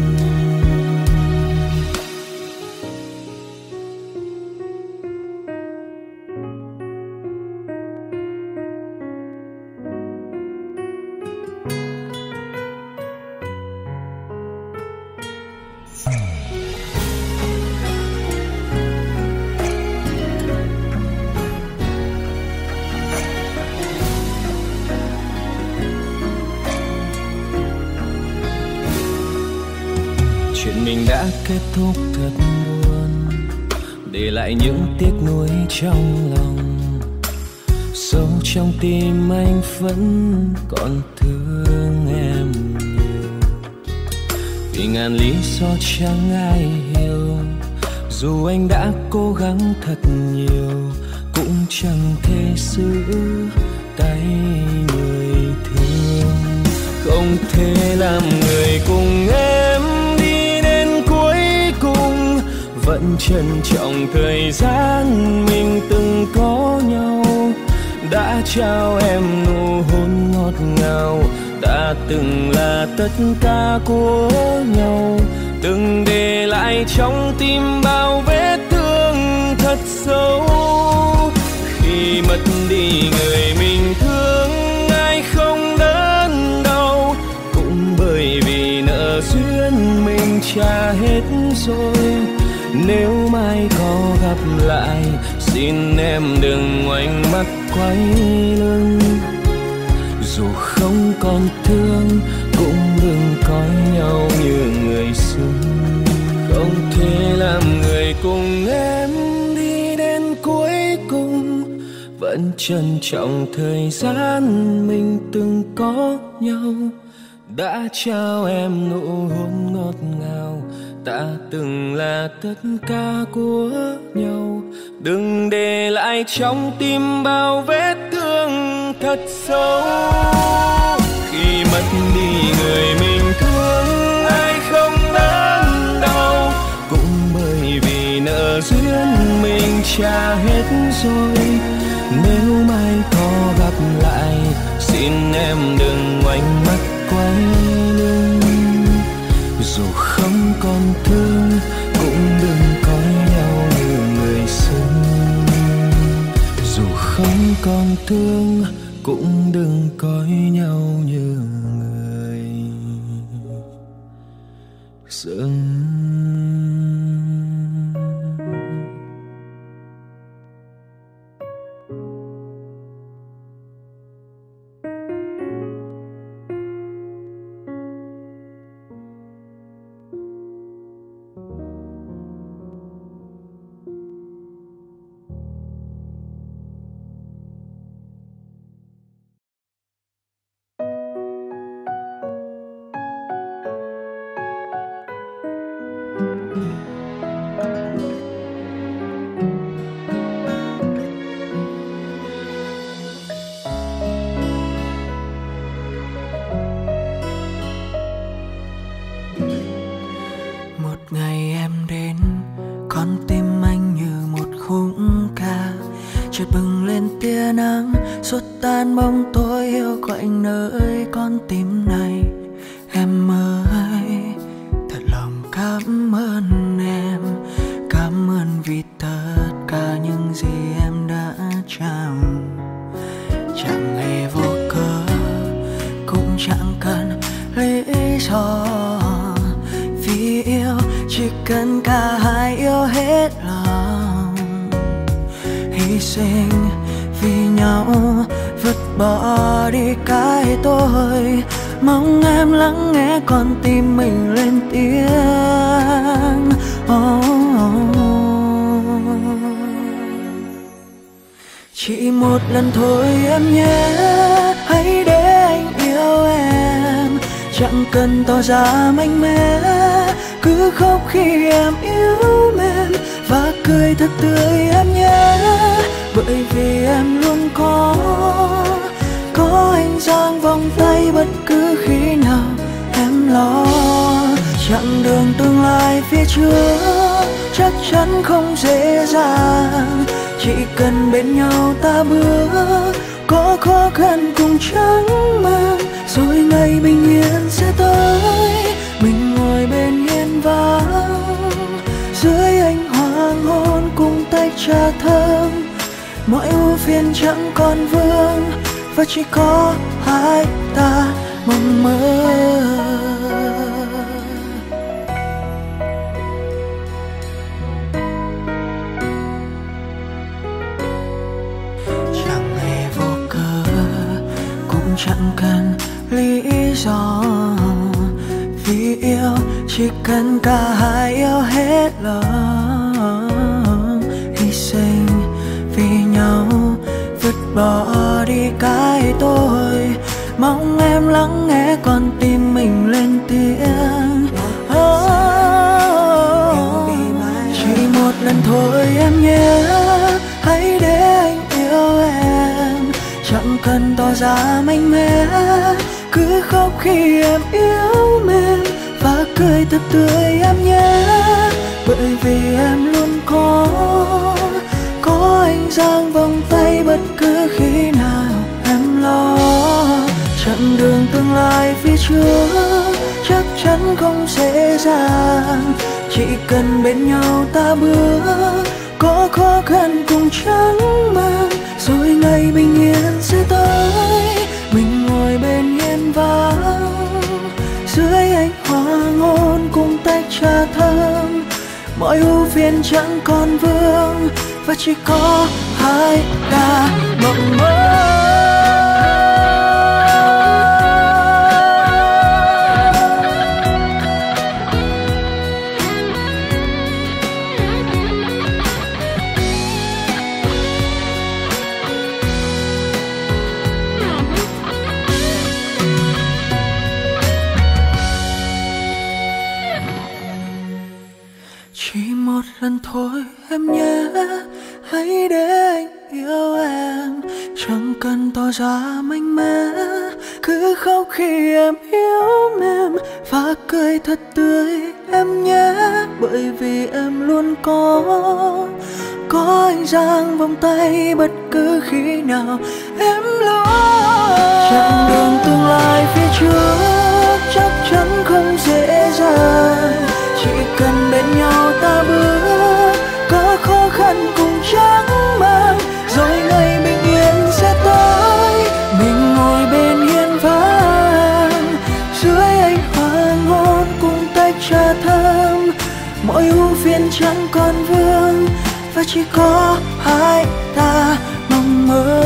Chuyện mình đã kết thúc thật buồn, để lại những tiếc nuối trong lòng. Sâu trong tim anh vẫn còn thương em nhiều, vì ngàn lý do chẳng ai hiểu. Dù anh đã cố gắng thật nhiều, cũng chẳng thể giữ tay người thương. Không thể làm người cùng em vẫn trân trọng thời gian mình từng có nhau. Đã trao em nụ hôn ngọt ngào, đã từng là tất cả của nhau. Đừng để lại trong tim bao vết thương thật sâu. Khi mất đi người mình thương, ai không đớn đau, cũng bởi vì nợ duyên mình trả hết rồi. Nếu mai có gặp lại, xin em đừng ngoảnh mắt quay lưng. Dù không còn thương, cũng đừng coi nhau như người xưa. Không thể làm người cùng em đi đến cuối cùng, vẫn trân trọng thời gian mình từng có nhau. Đã trao em nụ hôn ngọt ngào, ta từng là tất cả của nhau. Đừng để lại trong tim bao vết thương thật sâu. Khi mất đi người mình thương, ai không đớn đau, cũng bởi vì nợ duyên mình trả hết rồi. Nếu mai có gặp lại, xin em đừng ngoảnh mắt quay lưng. Dù không còn thương, cũng đừng coi nhau như người xưa. Dù không còn thương, cũng đừng coi nhau như người xưa. Suốt tan bóng tối yêu quạnh nơi con tim này. Em ơi, thật lòng cảm ơn em. Cảm ơn vì tất cả những gì em đã trao. Chẳng hề vô cớ, cũng chẳng cần lý do. Vì yêu chỉ cần cả hai yêu hết lòng, hy sinh vì nhau, vứt bỏ đi cái tôi. Mong em lắng nghe con tim mình lên tiếng. Chỉ một lần thôi em nhé, hãy để anh yêu em. Chẳng cần tỏ ra mạnh mẽ, cứ khóc khi em yêu em và cười thật tươi em nhé. Bởi vì em luôn có anh dang vòng tay bất cứ khi nào em lo. Chặng đường tương lai phía trước chắc chắn không dễ dàng, chỉ cần bên nhau ta bước, có khó khăn cùng chẳng mang, rồi ngày bình yên sẽ tới. Mình ngồi bên hiên vắng dưới ánh hoàng hôn cùng tách trà thơm, mọi ưu phiền chẳng còn vương và chỉ có hai ta mong mơ. Chẳng hề vô cớ, cũng chẳng cần lý do, vì yêu chỉ cần cả hai yêu hết lòng, hy sinh vì nhau, vứt bỏ đi cái tôi. Mong em lắng nghe con tim mình lên tiếng. Chỉ một lần thôi em nhé, hãy để anh yêu em. Chẳng cần tỏ ra mạnh mẽ, cứ khóc khi em yêu em và cười thật tươi em nhé. Bởi vì em luôn có anh dang vòng tay bất cứ khi nào em lo. Chặng đường tương lai phía trước chắc chắn không dễ dàng, chỉ cần bên nhau ta bước, có khó khăn cùng chẳng mang, rồi ngày bình yên sẽ tới. Mình ngồi bên hiên vắng dưới ánh hoàng hôn cùng tách trà thơm, mọi ưu phiền chẳng còn vương và chỉ có hai ta mộng mơ. Chỉ một lần thôi em nhé, hãy để anh yêu em. Chẳng cần tỏ ra mạnh mẽ, cứ khóc khi em yêu em và cười thật tươi em nhé. Bởi vì em luôn có anh dang vòng tay bất cứ khi nào em lo. Chặng đường tương lai phía trước chắc chắn không dễ dàng, chỉ cần bên nhau ta bước, có khó khăn cùng chẳng mang, rồi ngày bình yên sẽ tới. Mình ngồi bên hiên vắng dưới ánh hoàng hôn cùng tách trà thơm, mọi ưu phiền chẳng còn vương và chỉ có hai ta mong mơ.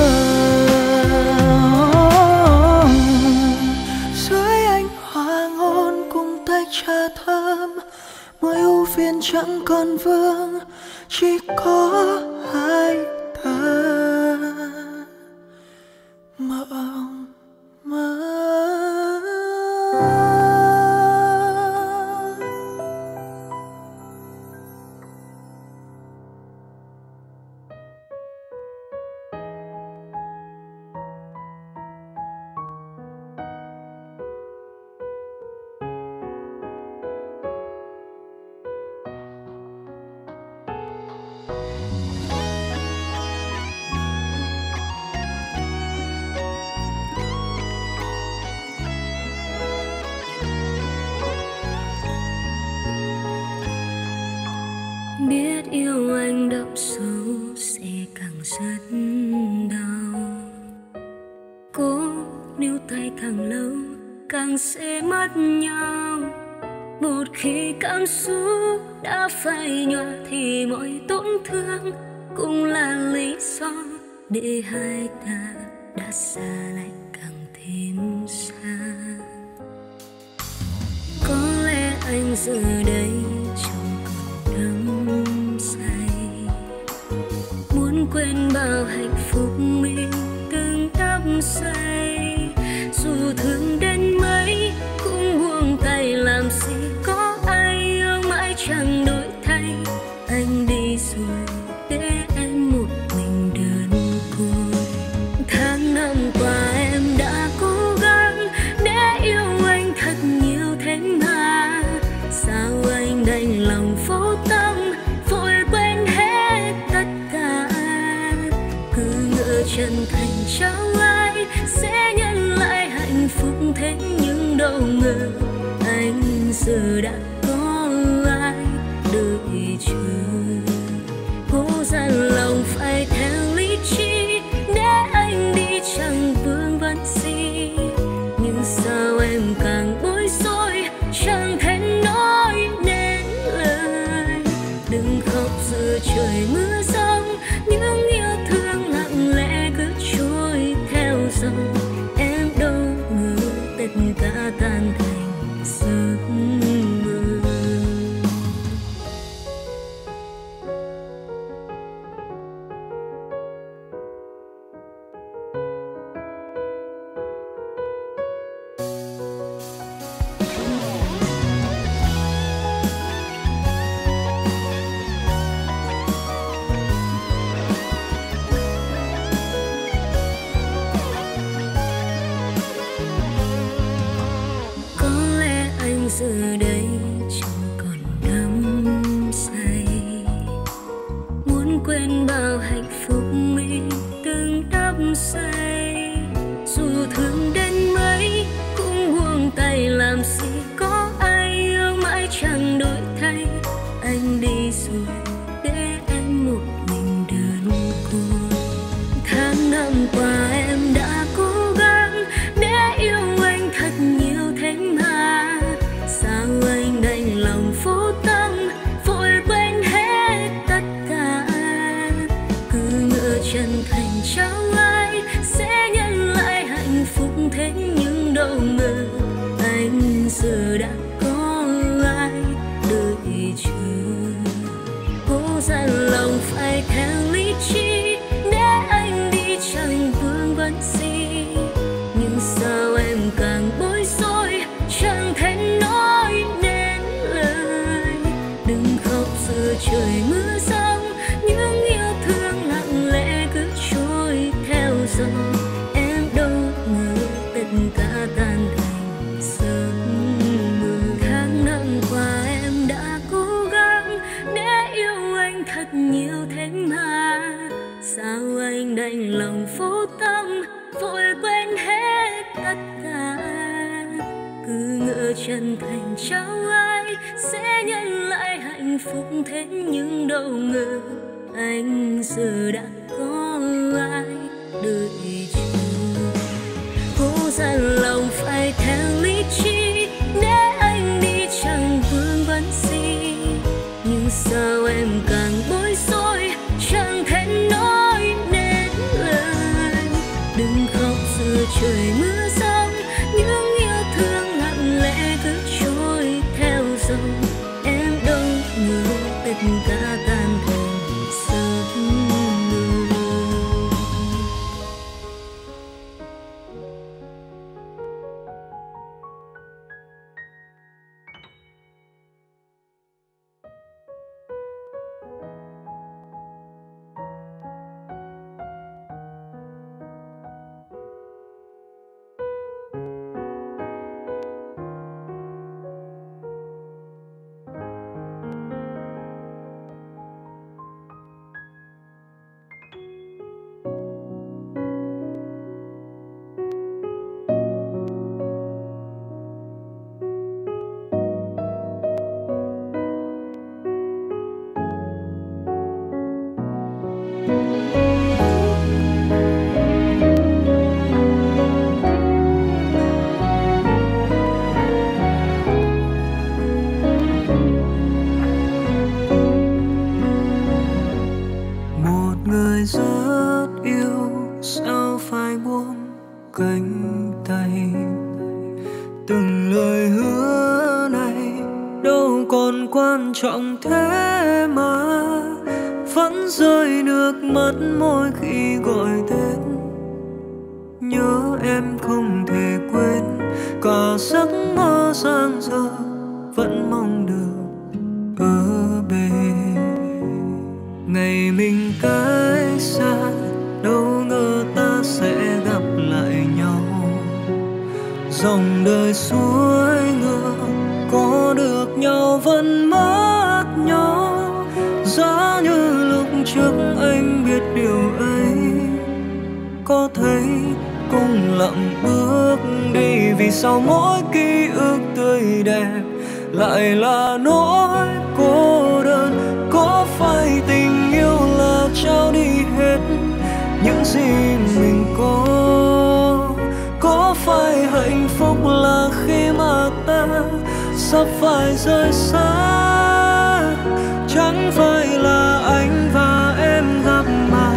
Dưới ánh hoàng hôn cùng tách trà thơm, mọi ưu phiền chẳng còn vương, chỉ có hai ta mộng mơ. Biết yêu anh đậm sâu sẽ càng rất đau, cố níu tay càng lâu càng sẽ mất nhau. Một khi cảm xúc đã phai nhòa thì mọi tổn thương cũng là lý do để hai ta đã xa lại càng thêm xa. Có lẽ anh giờ đây chẳng còn đắm say, muốn quên bao hạnh phúc mình từng đắm say. Dù thương đến mấy cũng buông tay, làm gì có ai yêu mãi chẳng đổi thay. Anh đi rồi để em một mình đơn côi. Tháng năm qua em đã cố gắng để yêu anh thật nhiều thế mà, sao anh đành lòng vô tâm vội quên hết tất cả. Cứ ngỡ chân thành trao ai sẽ nhận lại hạnh phúc, thế nhưng đâu ngờ anh giờ đã có ai đợi chờ. Cố dằn lòng phải theo lý trí để anh đi chẳng vương vấn gì, nhưng sao em càng bối rối chẳng thể nói nên lời. Đừng khóc giữa trời mưa giông, những yêu thương lặng lẽ cứ trôi theo dòng. Em đâu ngờ tất cả tan thành giấc mơ. Giờ đây chẳng còn đắm say, muốn quên bao hạnh phúc mình từng đắm say. Dù thương đến mấy cũng buông tay, làm gì có ai yêu mãi chẳng đổi thay. Anh đi rồi để em một mình đơn côi. Tháng năm qua em đã cố gắng để yêu anh thật nhiều thế mà, sao anh đành lòng vô tâm vội quên hết tất cả. Cứ ngỡ chân thành trao ai sẽ nhận lại hạnh phúc, thế nhưng đâu ngờ anh giờ đã có ai đợi chờ. Cố dằn lòng phải theo lý trí để anh đi chẳng vương vấn gì, nhưng sao em càng bối rối chẳng thể nói nên lời. Đừng khóc giữa trời mưa giông, những yêu thương lặng lẽ cứ trôi theo dòng. Em đâu ngờ tất cả tan thành giấc mơ. Tháng năm qua em đã cố gắng để yêu anh thật nhiều thế mà, sao anh đành lòng vô tâm vội quên hết tất cả. Cứ ngỡ chân thành trao ai sẽ nhận lại hạnh phúc, thế nhưng đâu ngờ anh giờ đã có ai đợi chờ. Cố dằn lòng phải theo lý trí để anh đi chẳng vương vấn gì, nhưng sao em càng bối rối chẳng thể nói nên lời. Đừng khóc giữa trời mưa giông, những yêu thương lặng lẽ cứ trôi theo dòng. Em đâu ngờ tất cả tan thành giấc mơ. lời hứa này đâu còn quan trọng thế mà vẫn rơi nước mắt mỗi khi gọi tên. Nhớ em không thể quên, cả giấc mơ giang dở vẫn mong được ở bên. Ngày mình cách xa đâu ngờ ta sẽ gặp lại nhau. Dòng đời xuôi ngược có được nhau vẫn mất nhau. Giá như lúc trước anh biết điều ấy, có thấy cũng lặng bước đi. Vì sao mỗi ký ức tươi đẹp lại là nỗi cô đơn? Có phải tình yêu là trao đi hết những gì mình có? Có phải hạnh phúc là khi mà ta sắp phải rời xa? Chẳng phải là anh và em gặp mà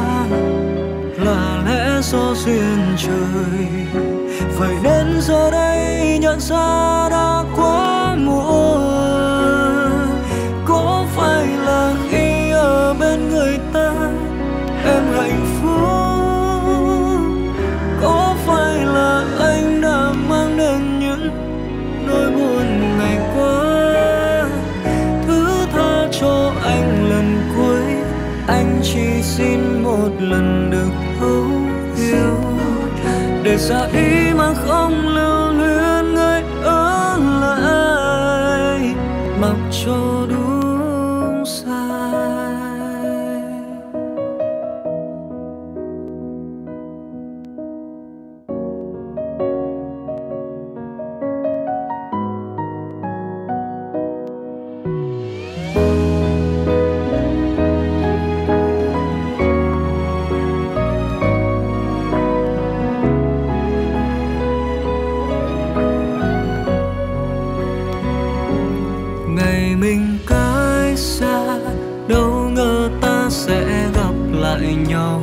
là lẽ do duyên trời. Vậy đến giờ đây nhận ra đã quá muộn. Có phải là khi ở bên người ta em hạnh phúc? Có phải là anh đã mang đến những nỗi buồn ngày qua? Thứ tha cho anh lần cuối, anh chỉ xin một lần được thấu hiểu. Để ra ý mà không lưu luyến người ở lại, mặc cho đúng sai. Ngày mình cách xa đâu ngờ ta sẽ gặp lại nhau.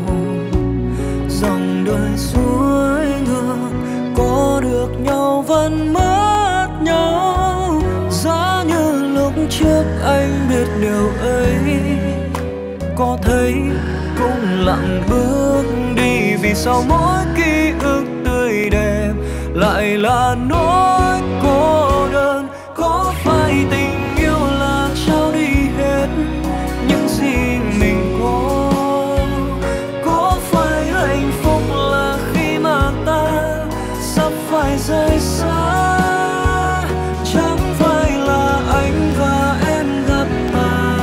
Dòng đời xuôi ngược có được nhau vẫn mất nhau. Giá như lúc trước anh biết điều ấy, có thấy cũng lặng bước đi. Vì sao mỗi ký ức tươi đẹp lại là nỗi cô đơn? Có phải tình yêu là trao đi hết những gì mình có? Có phải hạnh phúc là khi mà ta sắp phải rời xa? Chẳng phải là anh và em gặp mà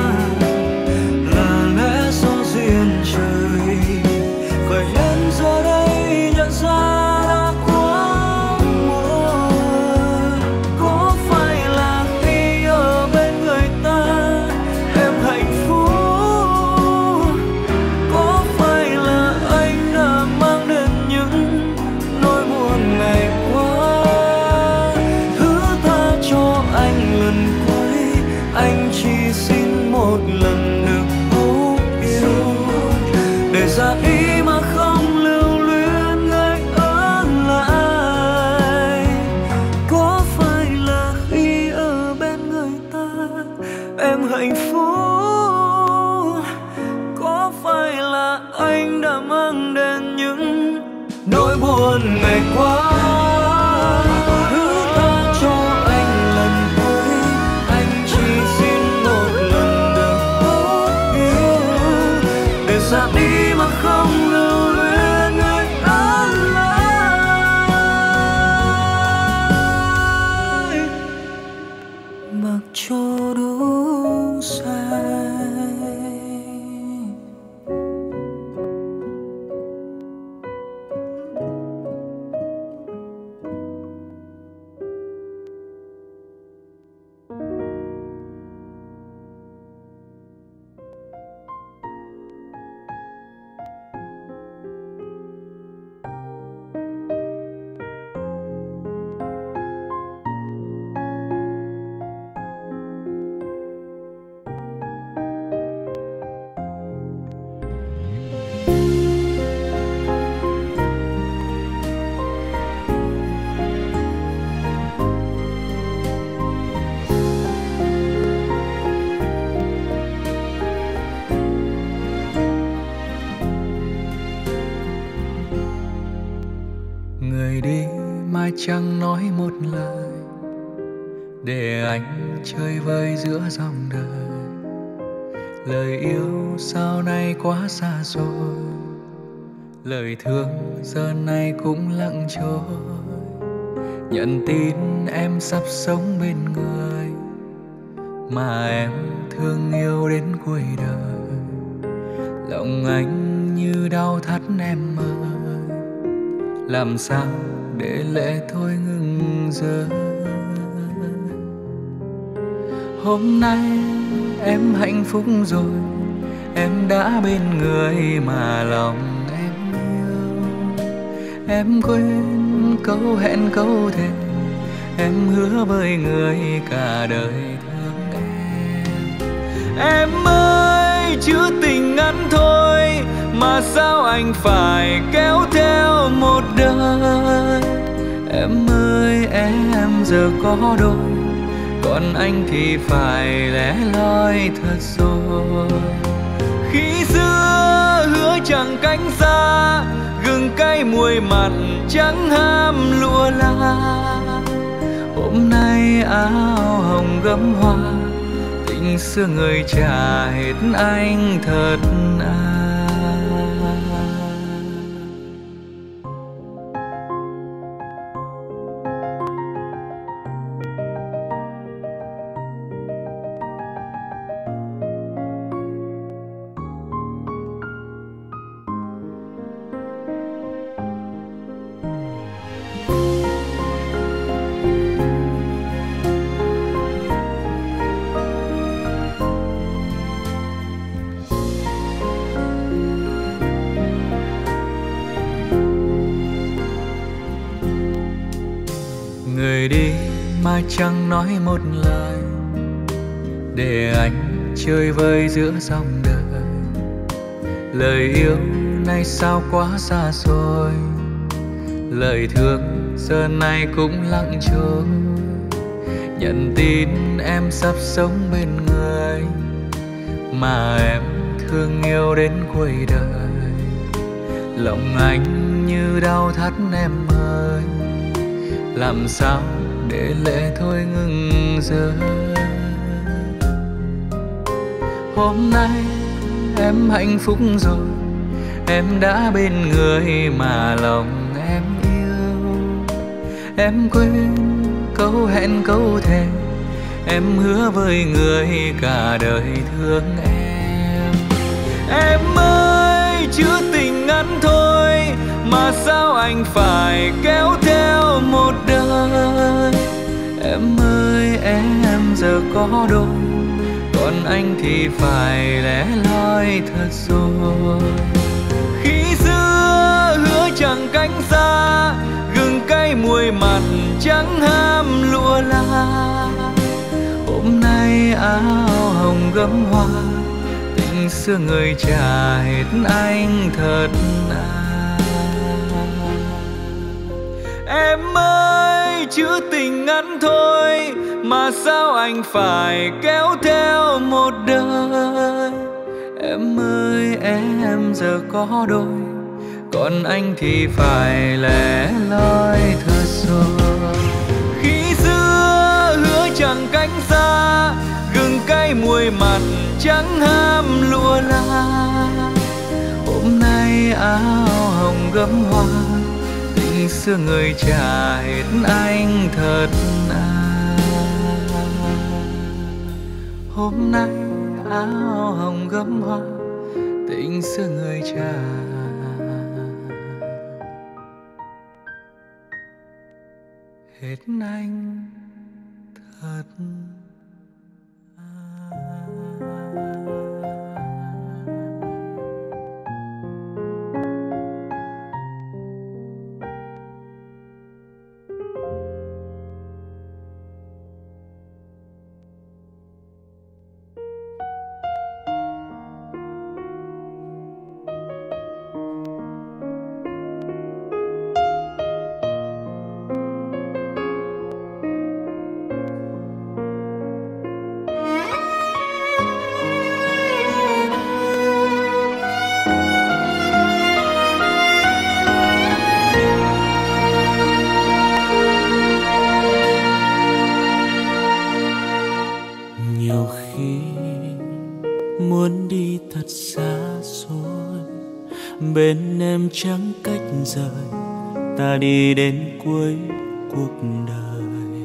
là lẽ do duyên trời. Vậy đến giờ đây nhận ra đã quá muộn. Có phải là khi ở bên người ta em hạnh phúc? Có phải là anh đã mang đến những nỗi buồn ngày qua? Thứ tha cho anh lần cuối, anh chỉ xin một lần được thấu hiểu. Để ra ý mà không lưu luyến người ở lại. Có phải là khi ở bên người ta em hạnh phúc? Có phải là anh đã mang đến những nỗi buồn ngày qua? Thứ tha cho anh lần cuối, anh chỉ xin một lần được thấu hiểu. Để ra đi mà không lưu luyến người ở lại, mặc cho đúng sai. chẳng nói một lời, để anh chơi vơi giữa dòng đời. Lời yêu sau này quá xa xôi, lời thương giờ này cũng lặng trôi. Nhận tin em sắp sống bên người mà em thương yêu đến cuối đời. Lòng anh như đau thắt em ơi, làm sao để lệ thôi ngừng rơi. Hôm nay em hạnh phúc rồi, em đã bên người mà lòng em yêu. Em quên câu hẹn câu thề, em hứa với người cả đời thương em. Em ơi chữ tình ngắn thôi mà sao anh phải kéo theo một đời. Em ơi em giờ có đôi, còn anh thì phải lẻ loi thật rồi. Khi xưa hứa chẳng cánh xa, gừng cay muối mặn chẳng ham lụa la. Hôm nay áo hồng gấm hoa, tình xưa người trả hết anh thật à. Người đi mà chẳng nói một lời, để anh chơi vơi giữa dòng đời. Lời yêu này sao quá xa xôi, lời thương giờ này cũng lặng trôi. Nhận tin em sắp sống bên người mà em thương yêu đến cuối đời. Lòng anh như đau thắt em ơi, làm sao để lệ thôi ngừng rơi. Hôm nay em hạnh phúc rồi, em đã bên người mà lòng em yêu. Em quên câu hẹn câu thề, em hứa với người cả đời thương em. Em ơi chữ tình ngắn thôi mà sao anh phải kéo theo một đời. Em ơi em giờ có đôi, còn anh thì phải lẻ loi thật rồi. Khi xưa hứa chẳng cánh xa, gừng cay muối mặn chẳng ham lụa la. Hôm nay áo hồng gấm hoa, tình xưa người trả hết anh thật à. Em ơi chữ tình ngắn thôi mà sao anh phải kéo theo một đời. Em ơi em giờ có đôi, còn anh thì phải lẻ loi thật rồi. Khi xưa hứa chẳng cánh xa, gừng cay muối mặn chẳng ham lụa la. Hôm nay áo hồng gấm hoa, tình xưa người trả hết anh thật à. Hôm nay áo hồng gấm hoa, tình xưa người trả hết anh thật bên em chẳng cách rời, ta đi đến cuối cuộc đời.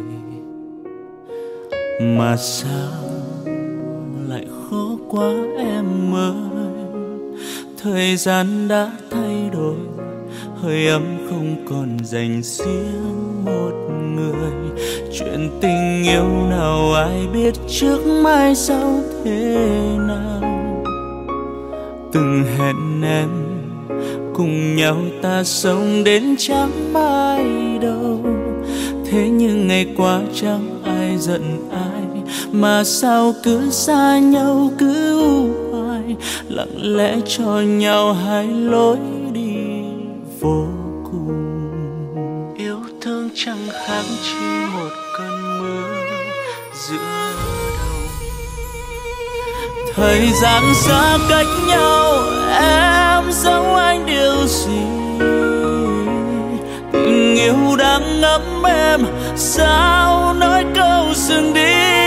Mà sao lại khó quá em ơi, thời gian đã thay đổi, hơi ấm không còn dành riêng một người. Chuyện tình yêu nào ai biết trước mai sau thế nào. Từng hẹn em cùng nhau ta sống đến chẳng mai đâu, thế nhưng ngày qua chẳng ai giận ai, mà sao cứ xa nhau cứ u hoài, lặng lẽ cho nhau hai lối đi vô cùng. Yêu thương chẳng khác chỉ một cơn mưa giữa đông. Thời gian xa cách nhau, em giấu anh điều gì? Tình yêu đang ngấm em, sao nói câu dừng đi?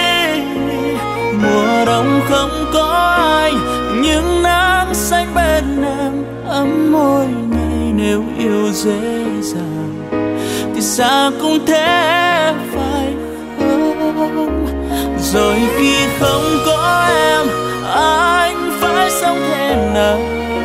Mùa đông không có ai, nhưng nắng xanh bên em ấm môi ngày. Nếu yêu dễ dàng thì xa cũng thế phải không? Rồi khi không có em, anh phải sống thế nào?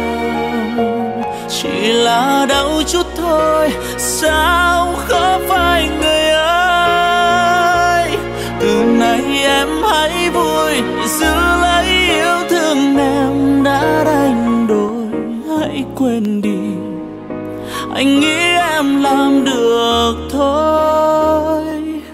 Chỉ là đau chút thôi, sao khó phải người ơi? Từ nay em hãy vui giữ lấy yêu thương em đã đánh đổi. Hãy quên đi, anh nghĩ em làm được thôi.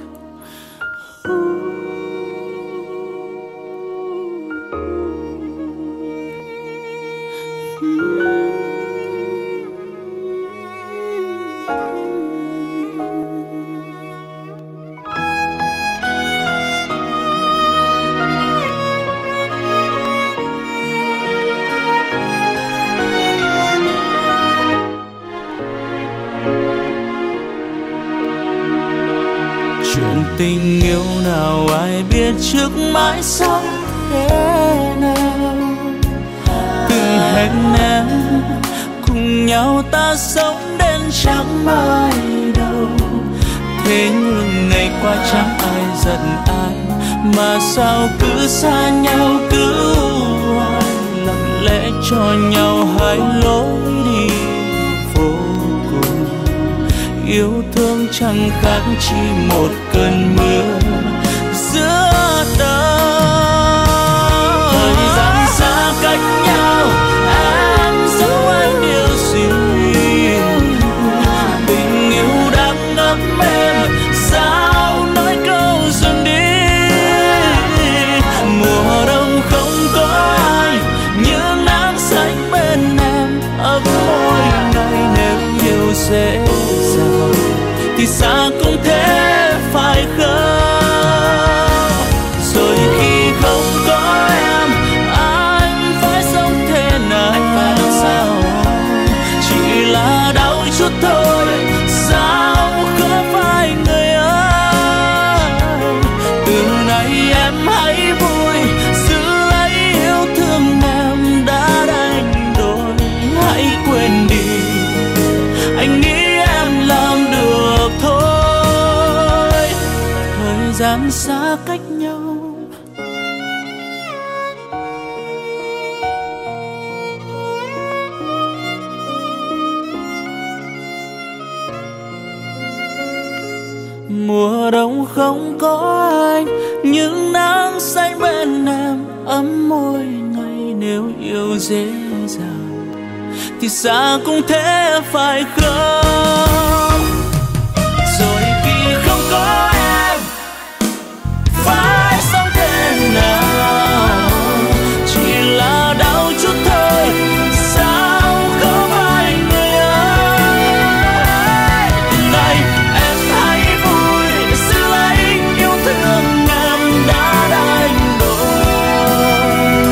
Chuyện tình yêu nào ai biết trước mãi sau thế nào. Từng hẹn em cùng nhau ta sống đến chẳng mai đâu, thế nhưng ngày qua chẳng ai giận ai, mà sao cứ xa nhau cứ hoài, lặng lẽ cho nhau hai lối đi vô cùng. Yêu thương chẳng khác chỉ một cơn mưa giữa đông. Thời gian xa cách nhau, em giấu anh điều gì? Tình yêu đang ngấm em, sao nói câu dừng đi? Mùa đông không có ai, nhưng nắng xanh bên em ấm môi ngày. Nếu yêu dễ dàng thì xa cũng thế phải không? Rồi khi không có em, anh phải sống thế nào? Chỉ là đau chút thôi, sao khó phải người ơi? Từ nay em hãy vui giữ lấy yêu thương em đã đánh đổi. Hãy quên đi, anh nghĩ em làm được thôi. Thời gian xa cách nhau, mùa đông không có anh, nhưng nắng xanh bên em ấm môi ngày. Nếu yêu dễ dàng thì xa cũng thế phải không? Rồi khi không có em, phải sống thế nào? Chỉ là đau chút thôi, sao khó phải người ơi? Từ nay em hãy vui giữ lấy yêu thương em đã đánh đổi.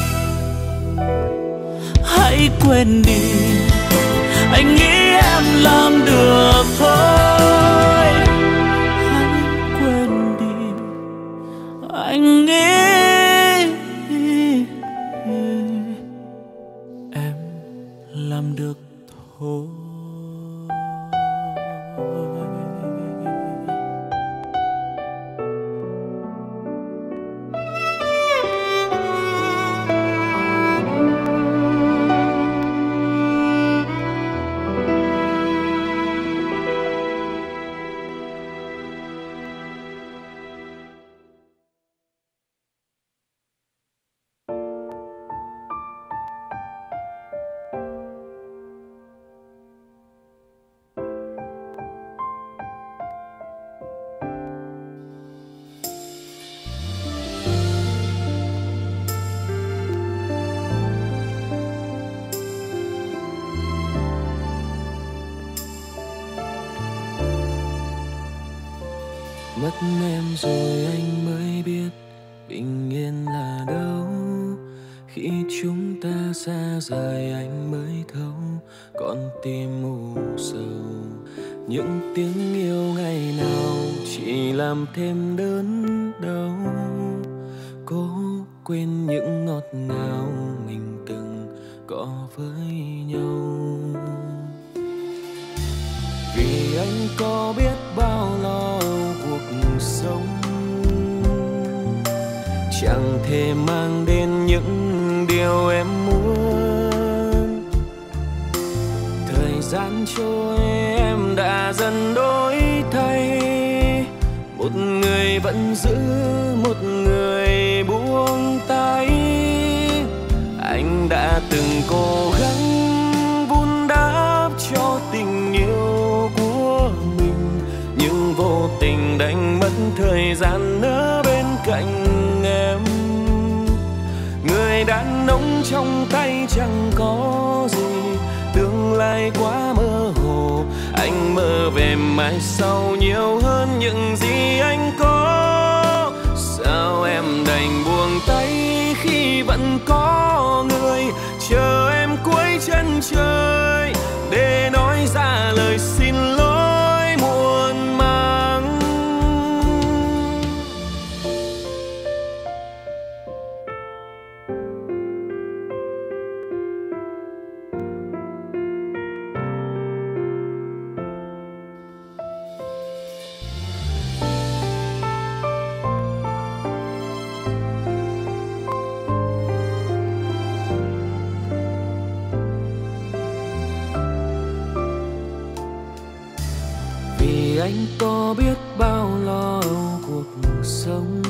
Hãy quên đi, anh nghĩ em làm được thôi. Hãy quên đi, anh nghĩ em Mất em rồi anh mới biết bình yên là đâu. Khi chúng ta xa rời anh mới thấu con tim mù sầu. Những tiếng yêu ngày nào chỉ làm thêm đớn đau. Cố quên những ngọt ngào mình từng có với nhau. Vì anh có biết bao lo cuộc sống, chẳng thể mang đến những điều em muốn. Thời gian trôi em đã dần đổi thay, một người vẫn giữ, một người buông tay. Anh đã từng cố gắng vun đắp cho tình yêu của mình, nhưng vô tình đánh mất thời gian ở bên cạnh em. Người đàn ông trong tay chẳng có gì, tương lai quá mơ hồ. Anh mơ về mai sau nhiều hơn những gì anh có. Sao em đành buông tay khi vẫn có người chờ em cuối chân trời để nói ra lời xin lỗi muộn màng. Vì anh có biết bao lo cuộc sống,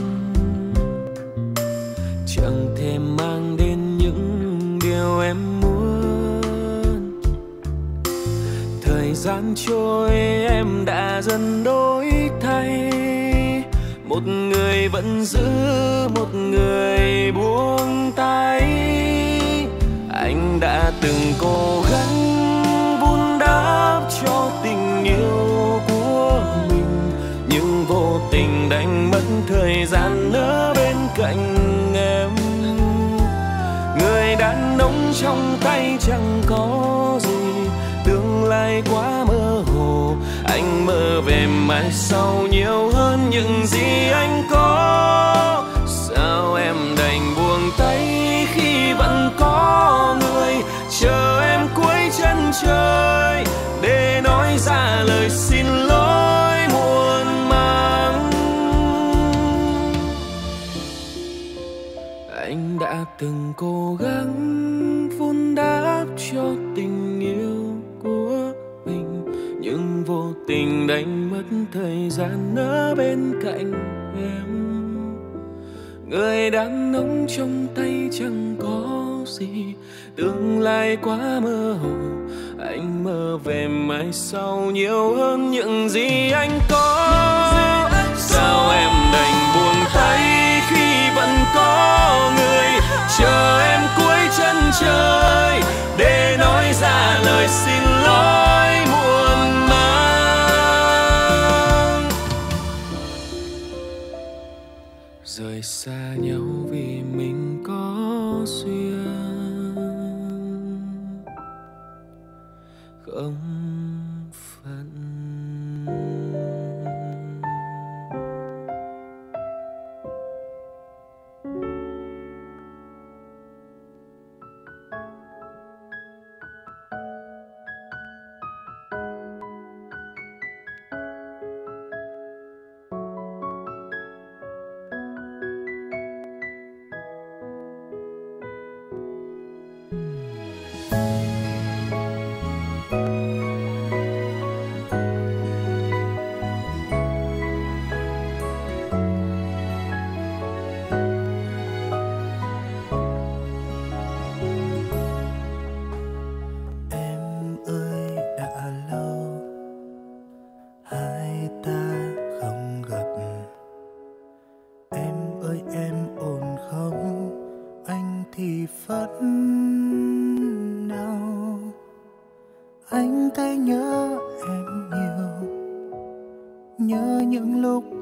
chẳng thể mang đến những điều em muốn. Thời gian trôi em đã dần đổi thay, một người vẫn giữ, một người buông tay. Anh đã từng cố gắng vun đắp cho tình yêu của mình, nhưng vô tình đánh mất thời gian ở bên cạnh em. Người đàn ông trong tay chẳng có gì, tương lai quá mơ hồ. Anh mơ về mai sau nhiều hơn những gì anh có. Sao em đành buông tay khi vẫn có người chờ em cuối chân trời để nói ra lời xin lỗi muộn màng. Anh đã từng cố gắng vun đắp cho tình yêu của mình, nhưng vô tình đánh mất thời gian ở bên cạnh em. Người đàn ông trong tay chẳng có gì, tương lai quá mơ hồ. Anh mơ về mai sau nhiều hơn những gì anh có. Sao em đành buông tay khi vẫn có người chờ em cuối chân trời để nói ra lời xin lỗi muộn màng. Rời xa nhau vì mình có duyên không phận.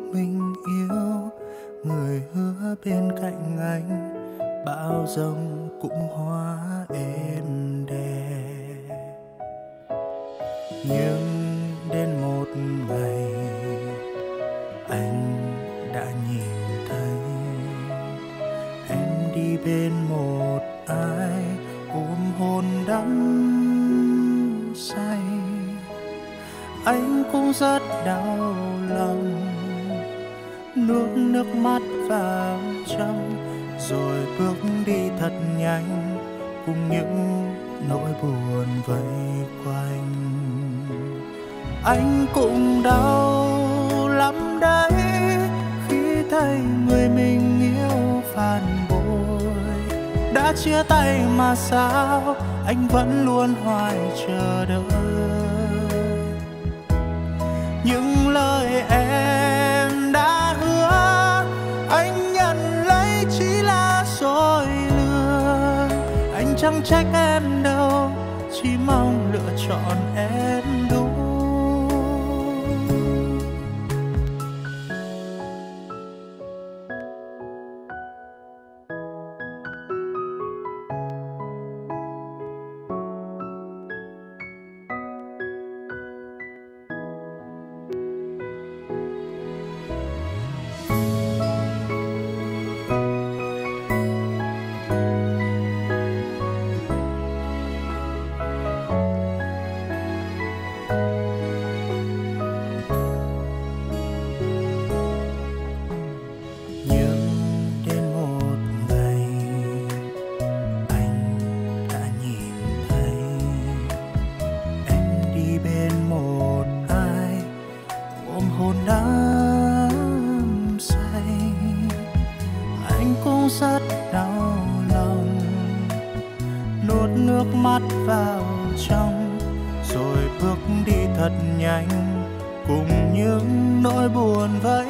mình yêu, người hứa bên cạnh anh bão giông cũng hóa êm đềm. Nhưng đến một ngày anh đã nhìn thấy em đi bên một ai ôm hôn đắm say. Anh cũng rất đau lòng, nuốt nước mắt vào trong rồi bước đi thật nhanh cùng những nỗi buồn vây quanh. Anh cũng đau lắm đấy khi thấy người mình yêu phản bội. Đã chia tay mà sao anh vẫn luôn hoài chờ đợi những lời em đã hứa. Anh nhận lấy chỉ là dối lừa. Anh chẳng trách em đâu, chỉ mong lựa chọn em đúng. Rất đau lòng, nuốt nước mắt vào trong rồi bước đi thật nhanh cùng những nỗi buồn vây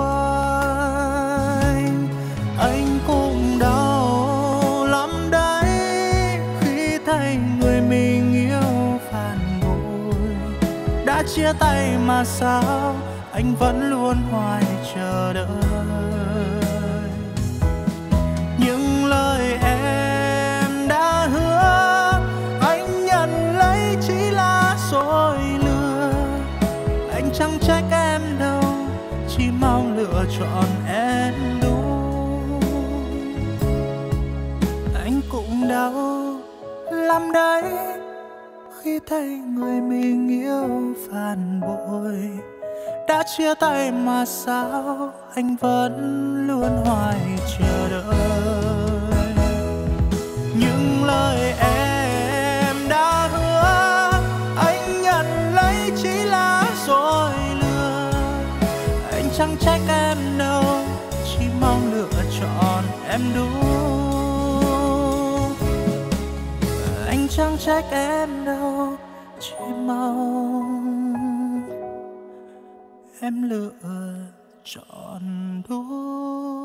quanh. Anh cũng đau lắm đấy khi thấy người mình yêu phản bội. Đã chia tay mà sao anh vẫn luôn hoài chờ đợi những lời em đã hứa. Anh nhận lấy chỉ là dối lừa. Anh chẳng trách em đâu, chỉ mong lựa chọn em đúng. Anh cũng đau lắm đấy khi thấy người mình yêu phản bội. Đã chia tay mà sao anh vẫn luôn hoài chờ đợi những lời em đã hứa. Anh nhận lấy chỉ là dối lừa. Anh chẳng trách em đâu, chỉ mong lựa chọn em đúng. Anh chẳng trách em đâu, chỉ mong em lựa chọn đúng.